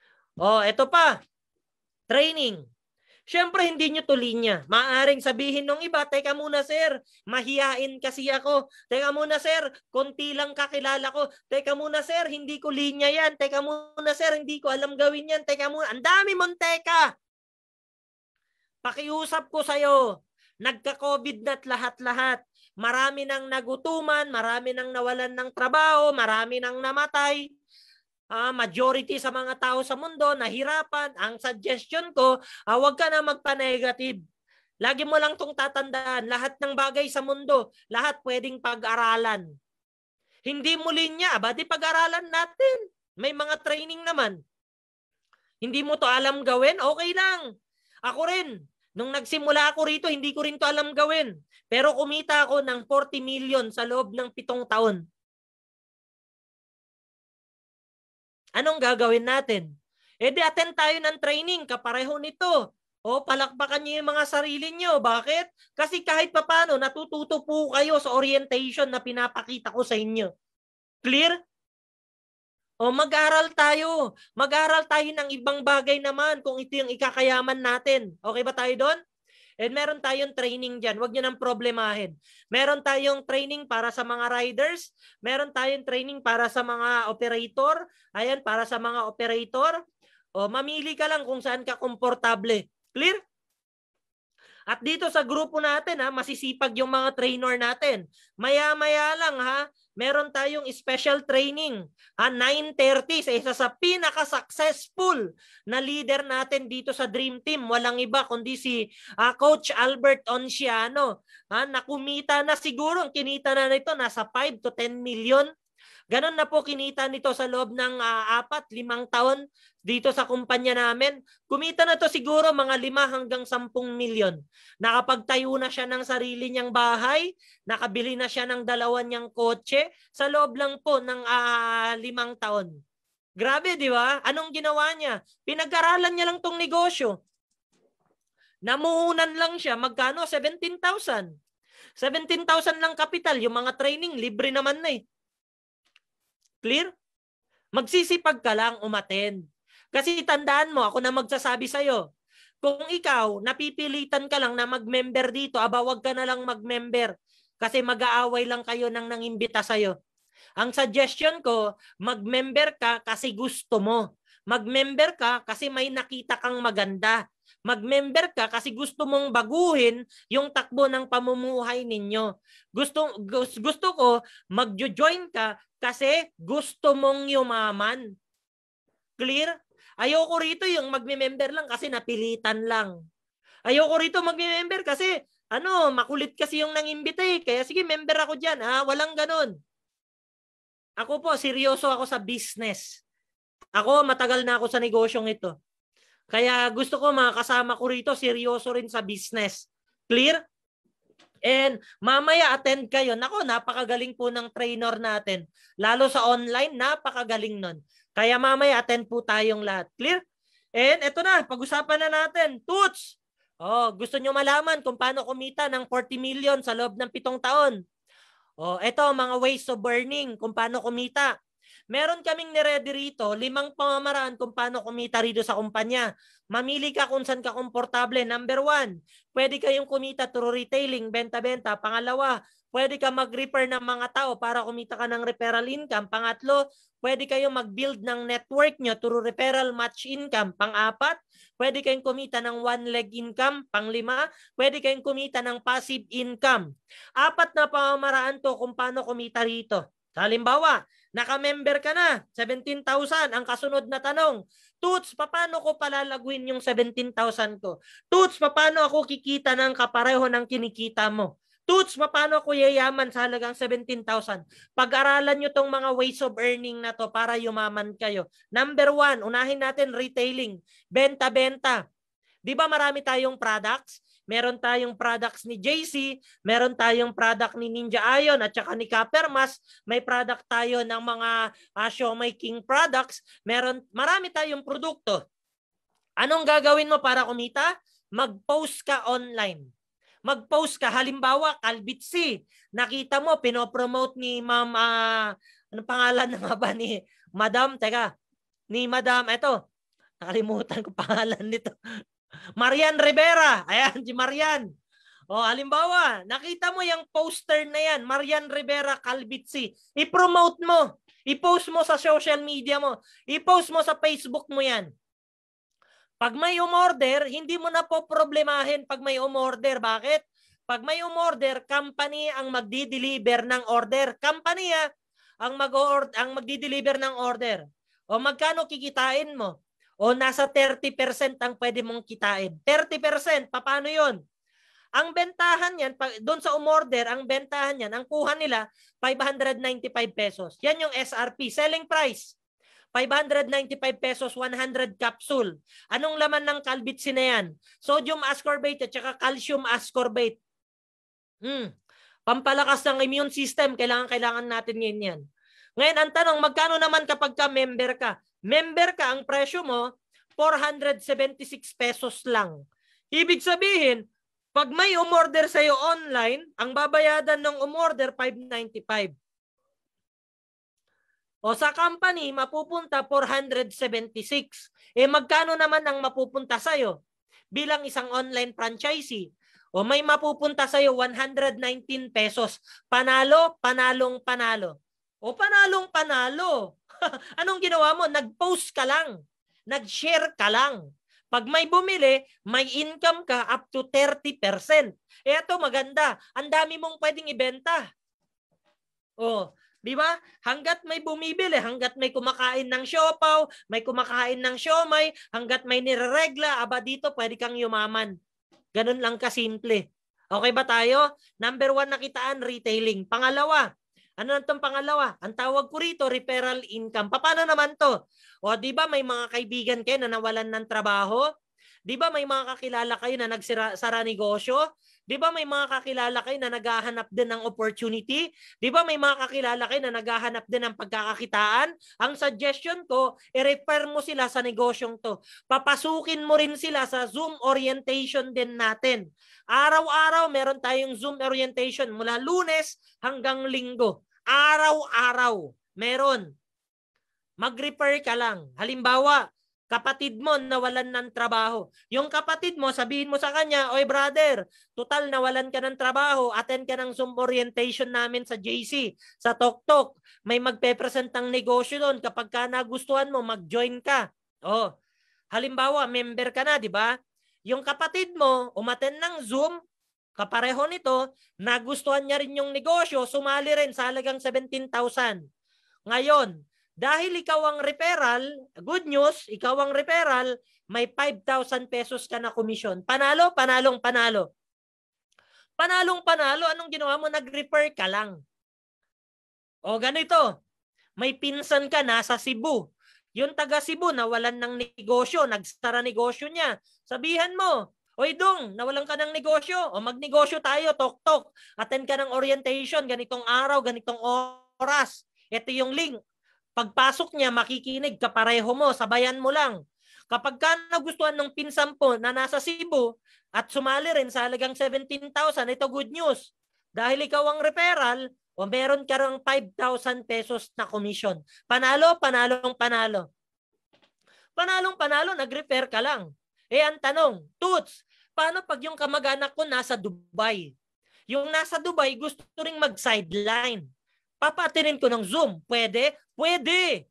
O eto pa, training. Siyempre, hindi nyo to linya. Maaring sabihin nung iba, teka muna sir, mahiyain kasi ako. Teka muna sir, konti lang kakilala ko. Teka muna sir, hindi ko linya yan. Teka muna sir, hindi ko alam gawin yan. Teka muna, ang dami mong teka. Pakiusap ko sa'yo, nagka-COVID na't lahat-lahat. Marami nang nagutuman, marami nang nawalan ng trabaho, marami nang namatay. Uh, majority sa mga tao sa mundo nahirapan. Ang suggestion ko, uh, huwag ka na magpa-negative. Lagi mo lang itong tatandaan, lahat ng bagay sa mundo, lahat pwedeng pag-aralan. Hindi mo linya, ba di pag-aralan natin? May mga training naman. Hindi mo to alam gawin? Okay lang. Ako rin, nung nagsimula ako rito, hindi ko rin to alam gawin. Pero kumita ako ng forty million sa loob ng pitong taon. Anong gagawin natin? E di attend tayo ng training, kapareho nito. O palakpakan niyo yung mga sarili niyo. Bakit? Kasi kahit papano, natututo po kayo sa orientation na pinapakita ko sa inyo. Clear? O mag-aral tayo. Mag-aral tayo ng ibang bagay naman kung ito yung ikakayaman natin. Okay ba tayo doon? And meron tayong training dyan. Huwag nyo nang problemahin. Meron tayong training para sa mga riders. Meron tayong training para sa mga operator. Ayan, para sa mga operator. O, mamili ka lang kung saan ka komportable. Clear? At dito sa grupo natin, ha, masisipag yung mga trainer natin. Maya-maya lang, ha, meron tayong special training. Ha, nine thirty sa isa sa pinaka-successful na leader natin dito sa Dream Team. Walang iba kundi si uh, Coach Albert Onciano. Ha, nakumita na siguro, ang kinita na nito nasa five to ten million. Ganon na po kinita nito sa loob ng uh, apat, limang taon dito sa kumpanya namin. Kumita na to siguro mga lima hanggang sampung milyon. Nakapagtayo na siya ng sarili niyang bahay, nakabili na siya ng dalawa niyang kotse sa loob lang po ng uh, limang taon. Grabe, di ba? Anong ginawa niya? Pinag-aralan niya lang tong negosyo. Namuhunan lang siya. Magkano? seventeen thousand. seventeen thousand lang kapital. Yung mga training, libre naman na eh. Clear? Magsisipag ka lang umattend. Kasi tandaan mo, ako na magsasabi sa'yo, kung ikaw, napipilitan ka lang na mag-member dito, aba wag ka na lang mag-member kasi mag-aaway lang kayo nang nangimbita sa'yo. Ang suggestion ko, mag-member ka kasi gusto mo. Mag-member ka kasi may nakita kang maganda. Mag-member ka kasi gusto mong baguhin yung takbo ng pamumuhay ninyo. Gusto, gusto ko, mag-join ka kasi gusto mong yumaman. Clear? Ayoko rito yung magme-member lang kasi napilitan lang. Ayoko rito magme-member kasi ano, makulit kasi yung nangimbita eh. Kaya sige, member ako dyan. Ha? Walang ganun. Ako po, seryoso ako sa business. Ako, matagal na ako sa negosyong ito. Kaya gusto ko mga kasama ko rito, seryoso rin sa business. Clear? And mamaya attend kayo. Nako, napakagaling po ng trainer natin. Lalo sa online, napakagaling nun. Kaya mamaya attend po tayong lahat. Clear? And eto na, pag-usapan na natin. Toots! Oh, gusto nyo malaman kung paano kumita ng forty million sa loob ng pitong taon. Oh, eto mga ways of burning, kung paano kumita. Meron kaming niredy rito, limang pamamaraan kung paano kumita rito sa kumpanya. Mamili ka kung saan ka komportable. Number one, pwede kayong kumita through retailing, benta-benta. Pangalawa, pwede ka mag-refer ng mga tao para kumita ka ng referral income. Pangatlo, pwede kayong mag-build ng network nyo through referral match income. Pang-apat, pwede kayong kumita ng one-leg income. Pang-lima, pwede kayong kumita ng passive income. Apat na pamamaraan to kung paano kumita rito. Halimbawa, naka-member ka na, seventeen thousand. Ang kasunod na tanong, Toots, paano ko palalaguin yung seventeen thousand ko? Toots, paano ako kikita ng kapareho ng kinikita mo? Toots, paano ako yayaman sa halagang seventeen thousand? Pag-aralan nyo tong mga ways of earning na to para yumaman kayo. Number one, unahin natin retailing. Benta-benta. Di ba marami tayong products? Meron tayong products ni J C, meron tayong product ni Ninja Ion at saka ni Kapermas, may product tayo ng mga uh, showmaking products, meron, marami tayong produkto. Anong gagawin mo para kumita? Mag-post ka online. Mag-post ka, halimbawa, Calbitsi. Nakita mo, pinopromote ni Ma'am, uh, anong pangalan na ba ni Madam? Teka, ni Madam, eto, nakalimutan ko pangalan nito. Marian Rivera. Ayan, si Marian. O, halimbawa, nakita mo yung poster na yan, Marian Rivera Calbitsi. I-promote mo. I-post mo sa social media mo. I-post mo sa Facebook mo yan. Pag may umorder, hindi mo na po problemahin pag may umorder. Bakit? Pag may umorder, company ang magdi-deliver ng order. Company ah, ang mag-o- ang magdi-deliver ng order. O magkano kikitain mo? O nasa thirty percent ang pwede mong kitain. thirty percent, paano yun? Ang bentahan yan, doon sa umorder, ang bentahan yan, ang kuha nila, five hundred ninety-five pesos. Yan yung S R P, selling price. five hundred ninety-five pesos, one hundred capsule. Anong laman ng Calbitsi na yan? Sodium ascorbate at saka calcium ascorbate. Hmm. Pampalakas ng immune system, kailangan-kailangan natin ngayon yan. Ngayon, ang tanong, magkano naman kapag ka member ka? Member ka, ang presyo mo, four hundred seventy-six pesos lang. Ibig sabihin, pag may umorder sa'yo online, ang babayadan ng umorder, five ninety-five. O sa company, mapupunta four hundred seventy-six. Eh magkano naman ang mapupunta sa'yo? Bilang isang online franchisee, O may mapupunta sa'yo one hundred nineteen pesos. Panalo, panalong panalo. O panalong panalo. Anong ginawa mo? Nag-post ka lang. Nag-share ka lang. Pag may bumili, may income ka up to thirty percent. Eto maganda. Ang dami mong pwedeng ibenta. O, di ba? Hanggat may bumibili, hanggat may kumakain ng siopaw, may kumakain ng siomay, hanggat may nireregla, aba dito pwede kang yumaman. Ganun lang kasimple. Okay ba tayo? Number one na kitaan, retailing. Pangalawa, ano nang pangalawa? Ang tawag ko rito, referral income. Paano naman to? O di ba may mga kaibigan kayo na nawalan ng trabaho? Di ba may mga kakilala kayo na nagsara negosyo? Di ba may mga kakilala kayo na naghahanap din ng opportunity? Di ba may mga kakilala kayo na naghahanap din ng pagkakakitaan? Ang suggestion ko, i-refer mo sila sa negosyong to. Papasukin mo rin sila sa Zoom orientation din natin. Araw-araw meron tayong Zoom orientation mula Lunes hanggang Linggo. Araw-araw meron. Mag-refer ka lang. Halimbawa, kapatid mo nawalan ng trabaho. Yung kapatid mo, sabihin mo sa kanya, oy brother, total nawalan ka ng trabaho, attend ka ng Zoom orientation namin sa J C, sa Toktok. May magpe-present ng negosyo doon. Kapag ka nagustuhan mo, mag-join ka. Oh, halimbawa, member ka na, di ba? Yung kapatid mo, umattend ng Zoom, kapareho nito, nagustuhan niya rin yung negosyo, sumali rin sa halagang seventeen thousand. Ngayon, dahil ikaw ang referral, good news, ikaw ang referral, may five thousand pesos ka na komisyon. Panalo, panalong panalo. Panalong panalo, anong ginawa mo? Nag-refer ka lang. O ganito, may pinsan ka nasa Cebu. Yung taga Cebu, nawalan ng negosyo, nagsara negosyo niya. Sabihan mo, oy Dong, nawalan ka ng negosyo. O magnegosyo tayo, tok-tok. Attend ka ng orientation, ganitong araw, ganitong oras. Ito yung link. Pagpasok niya, makikinig, kapareho mo, sabayan mo lang. Kapag ka nagustuhan ng pinsan po na nasa Cebu at sumali rin sa halagang seventeen thousand, ito good news. Dahil ikaw ang referral, o meron ka rin five thousand pesos na commission. Panalo, panalong panalo. Panalong panalo, nag-refer ka lang. Eh ang tanong, Toots, paano pag yung kamag-anak ko nasa Dubai? Yung nasa Dubai gusto ring mag-sideline. Papatinin ko ng Zoom. Pwede? Pwede.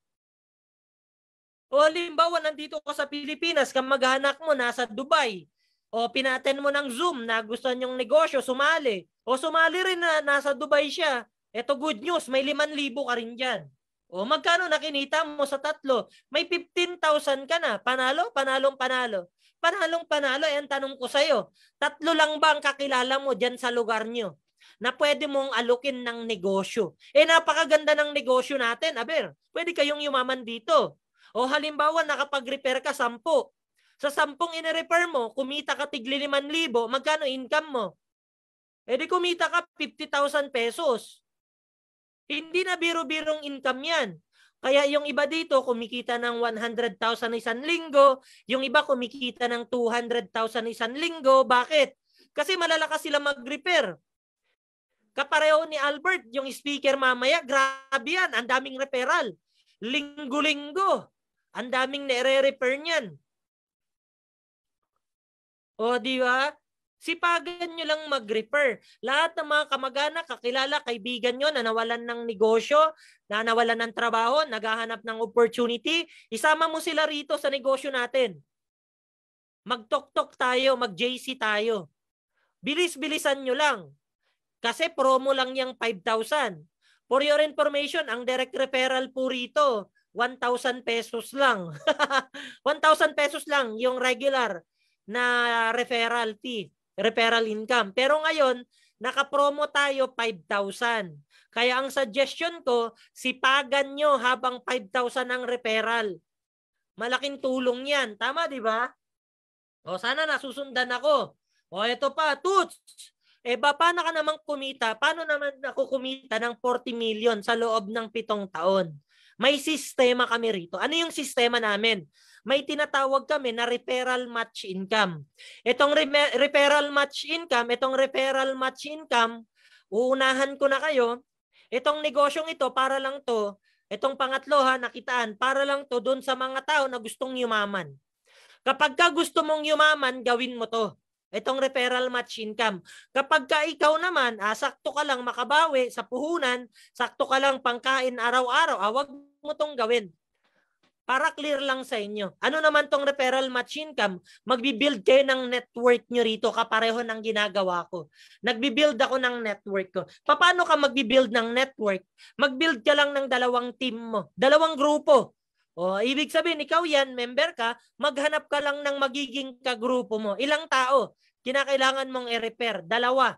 O halimbawa, nandito ka sa Pilipinas, kamag-anak mo nasa Dubai. O pinaten mo ng Zoom, nagustuhan yung negosyo, sumali. O sumali rin na nasa Dubai siya. Ito good news, may limang libo ka rin dyan. O magkano nakinita mo sa tatlo? May fifteen thousand ka na. Panalo? Panalong panalo. Panalong panalo, eh, ang tanong ko sa'yo, tatlo lang ba ang kakilala mo dyan sa lugar nyo na pwede mong alukin ng negosyo? Eh, napakaganda ng negosyo natin. Aber, pwede kayong yumaman dito. O halimbawa, nakapag-repair ka sampu. Sa sampung ine-repair mo, kumita ka tigli limang libo, magkano income mo? Eh di kumita ka fifty thousand pesos. Hindi na biro-birong income yan. Kaya yung iba dito, kumikita ng one hundred thousand isang linggo, yung iba kumikita ng two hundred thousand isang linggo. Bakit? Kasi malalakas sila mag-repair. Kapareho ni Albert, yung speaker mamaya, grabe yan, ang daming referral. Linggo-linggo, ang daming nire-repair niyan. O di ba? Sipagan nyo lang mag-refer. Lahat ng mga kamag-anak, kakilala, kaibigan nyo na nawalan ng negosyo, na nawalan ng trabaho, naghahanap ng opportunity, isama mo sila rito sa negosyo natin. Mag-tok-tok tayo, mag-J C tayo. Bilis-bilisan nyo lang. Kasi promo lang yung five thousand. For your information, ang direct referral po rito, one thousand pesos lang. one thousand pesos lang yung regular na referral fee, referral income. Pero ngayon, naka-promo tayo five thousand. Kaya ang suggestion ko, sipagan nyo habang five thousand ang referral. Malaking tulong yan. Tama, di ba? O sana nasusundan ako. O ito pa, Toots. Eh ba, paano ka naman kumita? Paano naman ako kumita ng forty million sa loob ng pitong taon? May sistema kami rito. Ano yung sistema namin? May tinatawag kami na referral match income. Itong re- referral match income, itong referral match income, uunahan ko na kayo. Itong negosyong ito, para lang to, itong pangatlo ha, nakitaan, para lang to dun sa mga tao na gustong yumaman. Kapag ka gusto mong yumaman, gawin mo to. Itong referral match income. Kapag ka ikaw naman, ah, sakto ka lang makabawi sa puhunan, sakto ka lang pangkain araw-araw, ah, wag mo tong gawin. Para clear lang sa inyo. Ano naman tong referral match income? Magbi-build kayo ng network nyo rito, kapareho ng ginagawa ko. Nagbi-build ako ng network ko. Paano ka magbi-build ng network? Mag-build ka lang ng dalawang team mo, dalawang grupo. O, ibig sabihin, ikaw yan, member ka, maghanap ka lang ng magiging kagrupo mo. Ilang tao? Kinakailangan mong i-refer? Dalawa.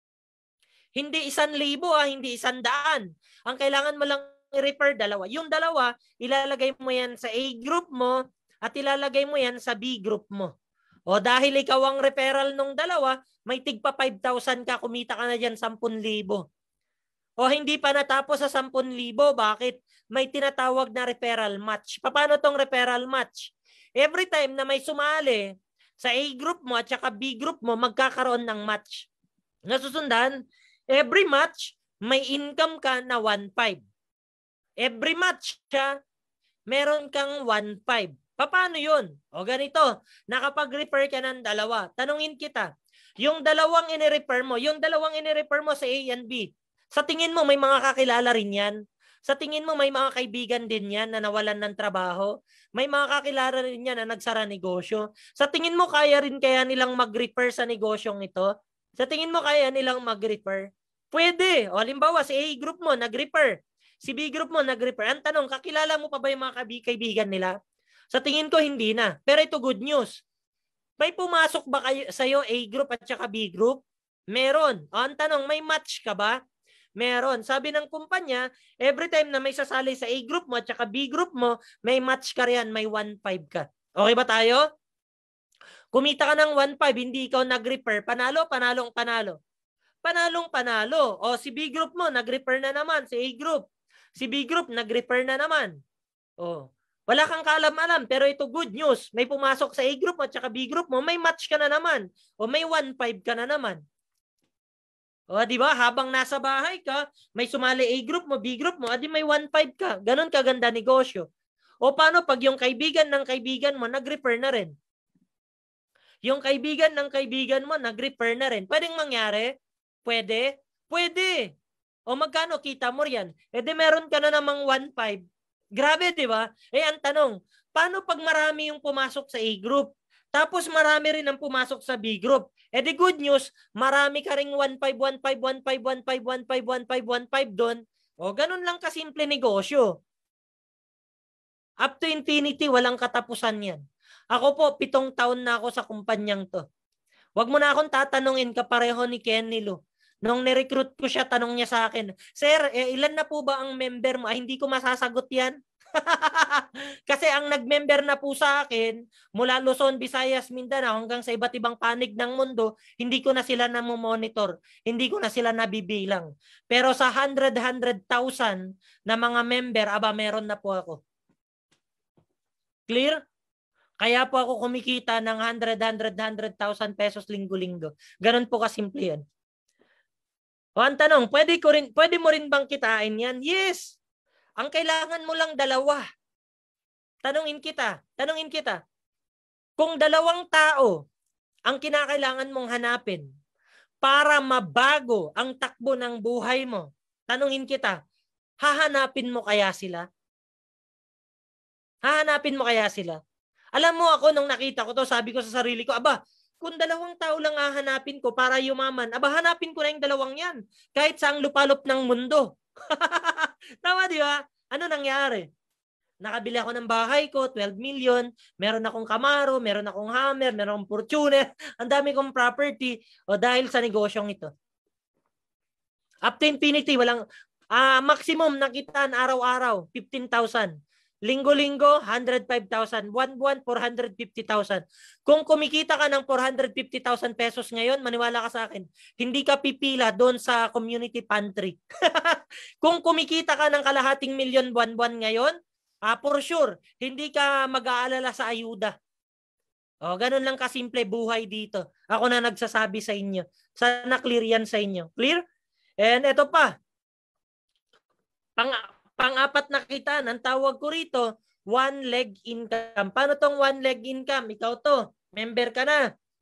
Hindi isang libo, ah, hindi isang daan. Ang kailangan mo lang i-refer dalawa. Yung dalawa, ilalagay mo yan sa A group mo at ilalagay mo yan sa B group mo. O dahil ikaw ang referral nung dalawa, may tigpa five thousand ka, kumita ka na dyan ten thousand. O hindi pa natapos sa ten thousand, bakit? May tinatawag na referral match. Paano tong referral match? Every time na may sumali sa A group mo at saka B group mo, magkakaroon ng match. Nasusundan, every match, may income ka na one point five. Every match siya, meron kang one point five. Paano yun? O ganito, nakapag-refer ka ng dalawa. Tanungin kita, yung dalawang inirefer mo, yung dalawang inirefer mo sa A and B, sa tingin mo may mga kakilala rin yan? Sa tingin mo may mga kaibigan din yan na nawalan ng trabaho? May mga kakilala rin yan na nagsara negosyo? Sa tingin mo kaya rin kaya nilang mag-refer sa negosyong ito? Sa tingin mo kaya nilang mag-refer? Pwede. O halimbawa, si A group mo nag-refer. Si B group mo nag-refer. Ang tanong, kakilala mo pa ba yung mga kaibigan nila? Sa tingin ko, hindi na. Pero ito good news. May pumasok ba kayo sa'yo A group at saka B group? Meron. O, ang tanong, may match ka ba? Meron. Sabi ng kumpanya, every time na may sasali sa A group mo at saka B group mo, may match ka riyan, may one point five ka. Okay ba tayo? Kumita ka ng one point five, hindi ikaw nag-refer. Panalo, panalong panalo. Panalong panalo. O si B group mo, nag-refer na naman. Si A group. Si B group, nag-refer na naman. O, wala kang kaalam-alam, pero ito good news. May pumasok sa A group mo at saka B group mo, may match ka na naman. O may one point five ka na naman. O, di ba? Habang nasa bahay ka, may sumali A group mo, B group mo, adi may one point five ka. Ganon kaganda negosyo. O paano pag yung kaibigan ng kaibigan mo, nag-refer na rin? Yung kaibigan ng kaibigan mo, nag-refer na rin. Pwedeng mangyari? Pwede? Pwede. O magkano kita mo riyan? E di meron ka na namang one point five. Grabe, di ba? Eh ang tanong, paano pag marami yung pumasok sa A group? Tapos marami rin ang pumasok sa B group. Eh di good news, marami ka ring one point five, one point five, one point five, one point five, one point five, one point five doon. O ganun lang kasimple negosyo. Up to infinity, walang katapusan yan. Ako po, pitong taon na ako sa kumpanyang to. Huwag mo na akong tatanungin kapareho ni Kenny Lou. Nung nirecruit ko siya, tanong niya sa akin, Sir, eh, ilan na po ba ang member mo? Ay, hindi ko masasagot yan. Kasi ang nag-member na po sa akin, mula Luzon, Visayas, Mindanao, hanggang sa iba't ibang panig ng mundo, hindi ko na sila namomonitor. Hindi ko na sila nabibilang. Pero sa hundred, hundred thousand na mga member, aba, meron na po ako. Clear? Kaya po ako kumikita ng hundred, hundred, hundred thousand pesos linggo-linggo. Ganun po kasimple yan. O ang tanong, pwede, ko rin, pwede mo rin bang kitain yan? Yes. Ang kailangan mo lang dalawa. Tanungin kita, tanungin kita. Kung dalawang tao ang kinakailangan mong hanapin para mabago ang takbo ng buhay mo, tanungin kita, hahanapin mo kaya sila? Hahanapin mo kaya sila? Alam mo ako, nung nakita ko to, sabi ko sa sarili ko, aba, kung dalawang tao lang hahanapin ko para yumaman, aba, hanapin ko na yung dalawang yan. Kahit saang lupalop ng mundo. Tama, di ba? Ano nangyari? Nakabili ako ng bahay ko, twelve million. Meron akong Camaro, meron akong Hammer, meron akong Fortuner. Ang dami kong property. O dahil sa negosyong ito. Up to infinity, walang, uh, maximum nakitaan araw-araw, fifteen thousand. Linggo-linggo, one hundred five thousand. Buwan-buwan, four hundred fifty thousand. Kung kumikita ka ng four hundred fifty thousand pesos ngayon, maniwala ka sa akin, hindi ka pipila doon sa community pantry. Kung kumikita ka ng kalahating milyon buwan-buwan ngayon, ah, for sure, hindi ka mag-aalala sa ayuda. O, ganun lang kasimple buhay dito. Ako na nagsasabi sa inyo. Sana clear yan sa inyo. Clear? And ito pa. Pang Pang-apat na kita, ang tawag ko rito, one leg income. Paano tong one leg income? Ikaw to, member ka na.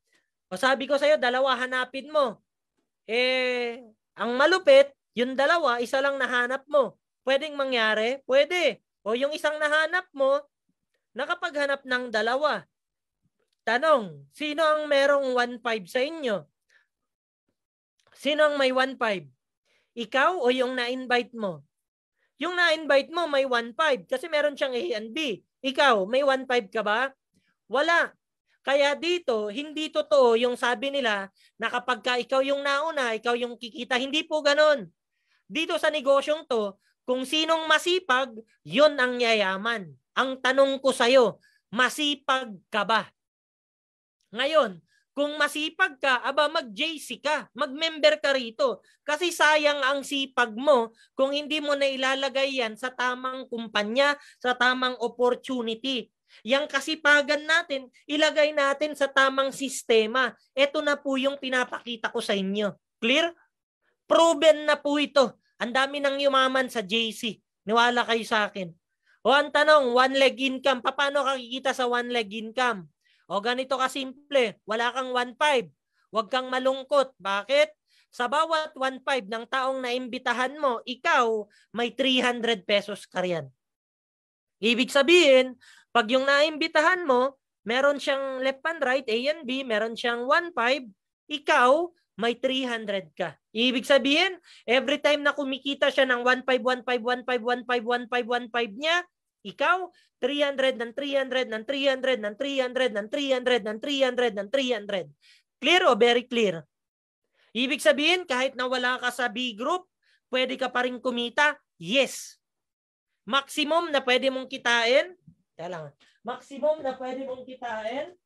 O sabi ko sa'yo, dalawa hanapin mo. Eh, ang malupit, yung dalawa, isa lang nahanap mo. Pwedeng mangyari? Pwede. O yung isang nahanap mo, nakapaghanap ng dalawa. Tanong, sino ang merong one five sa inyo? Sino ang may one five? Ikaw o yung na-invite mo? Yung na-invite mo may one five kasi meron siyang A and B. Ikaw, may one five ka ba? Wala. Kaya dito, hindi totoo yung sabi nila na kapag ka ikaw yung nauna, ikaw yung kikita. Hindi po ganon. Dito sa negosyong to, kung sinong masipag, yun ang yayaman. Ang tanong ko sa'yo, masipag ka ba? Ngayon, kung masipag ka, aba mag-J C ka, mag-member ka rito. Kasi sayang ang sipag mo kung hindi mo na ilalagay yan sa tamang kumpanya, sa tamang opportunity. Yang kasipagan natin, ilagay natin sa tamang sistema. Ito na po yung pinapakita ko sa inyo. Clear? Proven na po ito. Ang dami nang yumaman sa J C. Niwala kayo sa akin. O ang tanong, one leg income. Paano kakikita sa one leg income? O ganito kasimple, wala kang one five. Huwag kang malungkot. Bakit? Sa bawat one five ng taong naimbitahan mo, ikaw may three hundred pesos ka riyan. Ibig sabihin, pag yung naimbitahan mo, meron siyang left and right, A and B, meron siyang one five, ikaw may three hundred ka. Ibig sabihin, every time na kumikita siya ng one five, one five, one five, one five, one five, one five niya, ikaw, three hundred ng three hundred ng three hundred ng three hundred ng three hundred ng three hundred ng three hundred. Clear o very clear? Ibig sabihin, kahit na wala ka sa B group, pwede ka pa rin kumita? Yes. Maximum na pwede mong kitain? Kaya lang. Maximum na pwede mong kitain?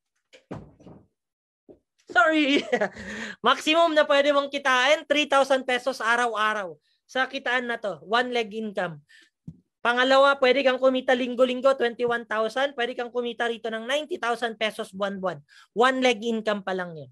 Sorry. Maximum na pwede mong kitain, three thousand pesos araw-araw. Sa kitaan na to, one leg income. Pangalawa, pwede kang kumita linggo-linggo, twenty-one thousand. Pwede kang kumita rito ng ninety thousand pesos buwan-buwan. One leg income pa lang yun.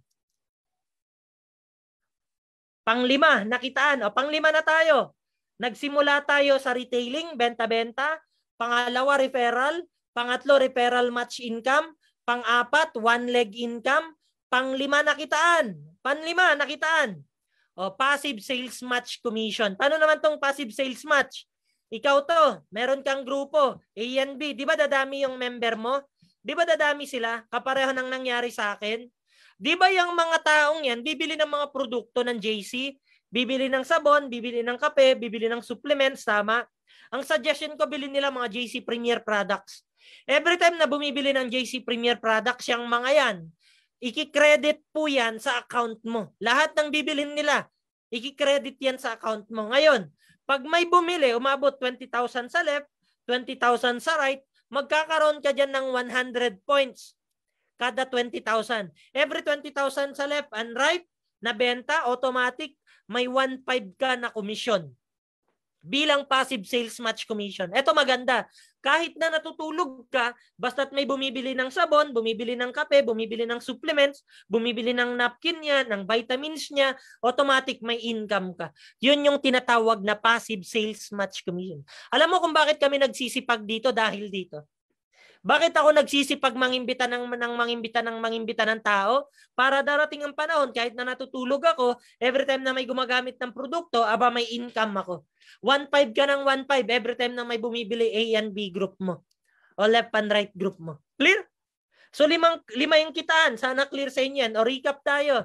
Panglima, nakitaan. O, panglima na tayo. Nagsimula tayo sa retailing, benta-benta. Pangalawa, referral. Pangatlo, referral match income. Pang-apat, one leg income. Panglima, nakitaan. Panlima, nakitaan. O, passive sales match commission. Paano naman tong passive sales match? Ikaw to, meron kang grupo, A and B. Di ba dadami yung member mo? Di ba dadami sila? Kapareho nang nangyari sa akin. Di ba yung mga taong yan, bibili ng mga produkto ng J C, bibili ng sabon, bibili ng kape, bibili ng supplements, tama? Ang suggestion ko, bilhin nila mga J C Premier products. Every time na bumibili ng J C Premier products, yung mga yan, iki-credit po yan sa account mo. Lahat ng bibilhin nila, iki-credit yan sa account mo. Ngayon, pag may bumili, umabot twenty thousand sa left, twenty thousand sa right, magkakaroon ka dyan ng one hundred points kada twenty thousand. Every twenty thousand sa left and right na benta, automatic, may one five ka na commission. Bilang passive sales match commission. Ito maganda. Kahit na natutulog ka, basta't may bumibili ng sabon, bumibili ng kape, bumibili ng supplements, bumibili ng napkin niya, ng vitamins niya, automatic may income ka. Yun yung tinatawag na passive sales match commission. Alam mo kung bakit kami nagsisipag dito dahil dito? Bakit ako nagsisipag mangimbita ng, ng mangimbita ng mangimbita ng tao? Para darating ang panahon, kahit na natutulog ako, every time na may gumagamit ng produkto, aba may income ako. one five ka ng one five every time na may bumibili A and B group mo. O left and right group mo. Clear? So limang, lima yung kitaan. Sana clear sa inyo yan. O recap tayo.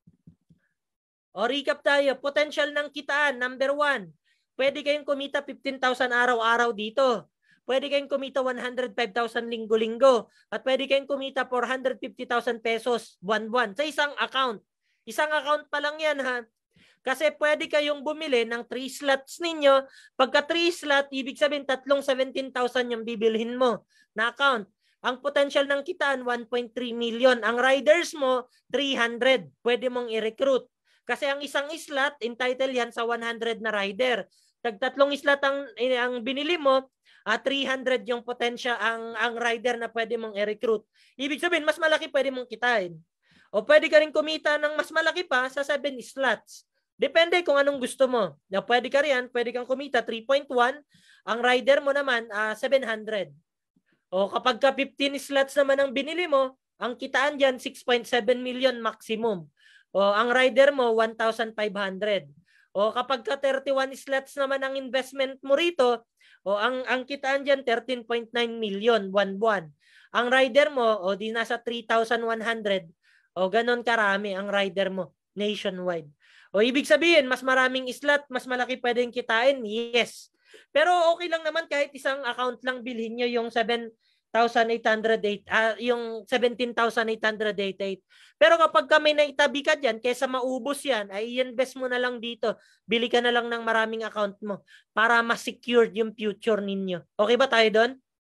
O recap tayo. Potential ng kitaan. Number one. Pwede kayong kumita fifteen thousand araw-araw dito. Pwede kayong kumita one hundred five thousand linggo-linggo. At pwede kayong kumita four hundred fifty thousand pesos buwan-buwan sa isang account. Isang account pa lang yan ha. Kasi pwede kayong bumili ng three slots ninyo. Pagka three slot, ibig sabihin tatlong seventeen thousand yung bibilhin mo na account. Ang potential ng kitaan, one point three million. Ang riders mo, three hundred. Pwede mong i-recruit. Kasi ang isang slot, entitled yan sa one hundred na rider. Tagtatlong slot ang, ang binili mo, uh, three hundred yung potential ang, ang rider na pwede mong i-recruit. Ibig sabihin, mas malaki pwede mong kitain. O pwede ka rin kumita ng mas malaki pa sa seven slots. Depende kung anong gusto mo. Na pwede ka riyan, pwede kang kumita three point one, ang rider mo naman uh, seven hundred. O kapag ka fifteen slots naman ang binili mo, Ang kitaan dyan, six point seven million maximum. O, ang rider mo, one thousand five hundred. O, kapag ka thirty-one slots naman ang investment mo rito, o, ang, ang kitaan dyan, thirteen point nine million, one buwan. Ang rider mo, o, di nasa three thousand one hundred. O, ganon karami ang rider mo nationwide. O, ibig sabihin, mas maraming slot, mas malaki pwedeng kitain? Yes. Pero okay lang naman kahit isang account lang bilhin nyo yung seven thousand eight hundred eight, uh, yung seventeen thousand eight hundred eighty-eight. Pero kapag kami naitabi ka dyan, kesa maubos yan, ay i-invest mo na lang dito. Bili ka na lang ng maraming account mo para mas secured yung future ninyo. Okay ba tayo doon?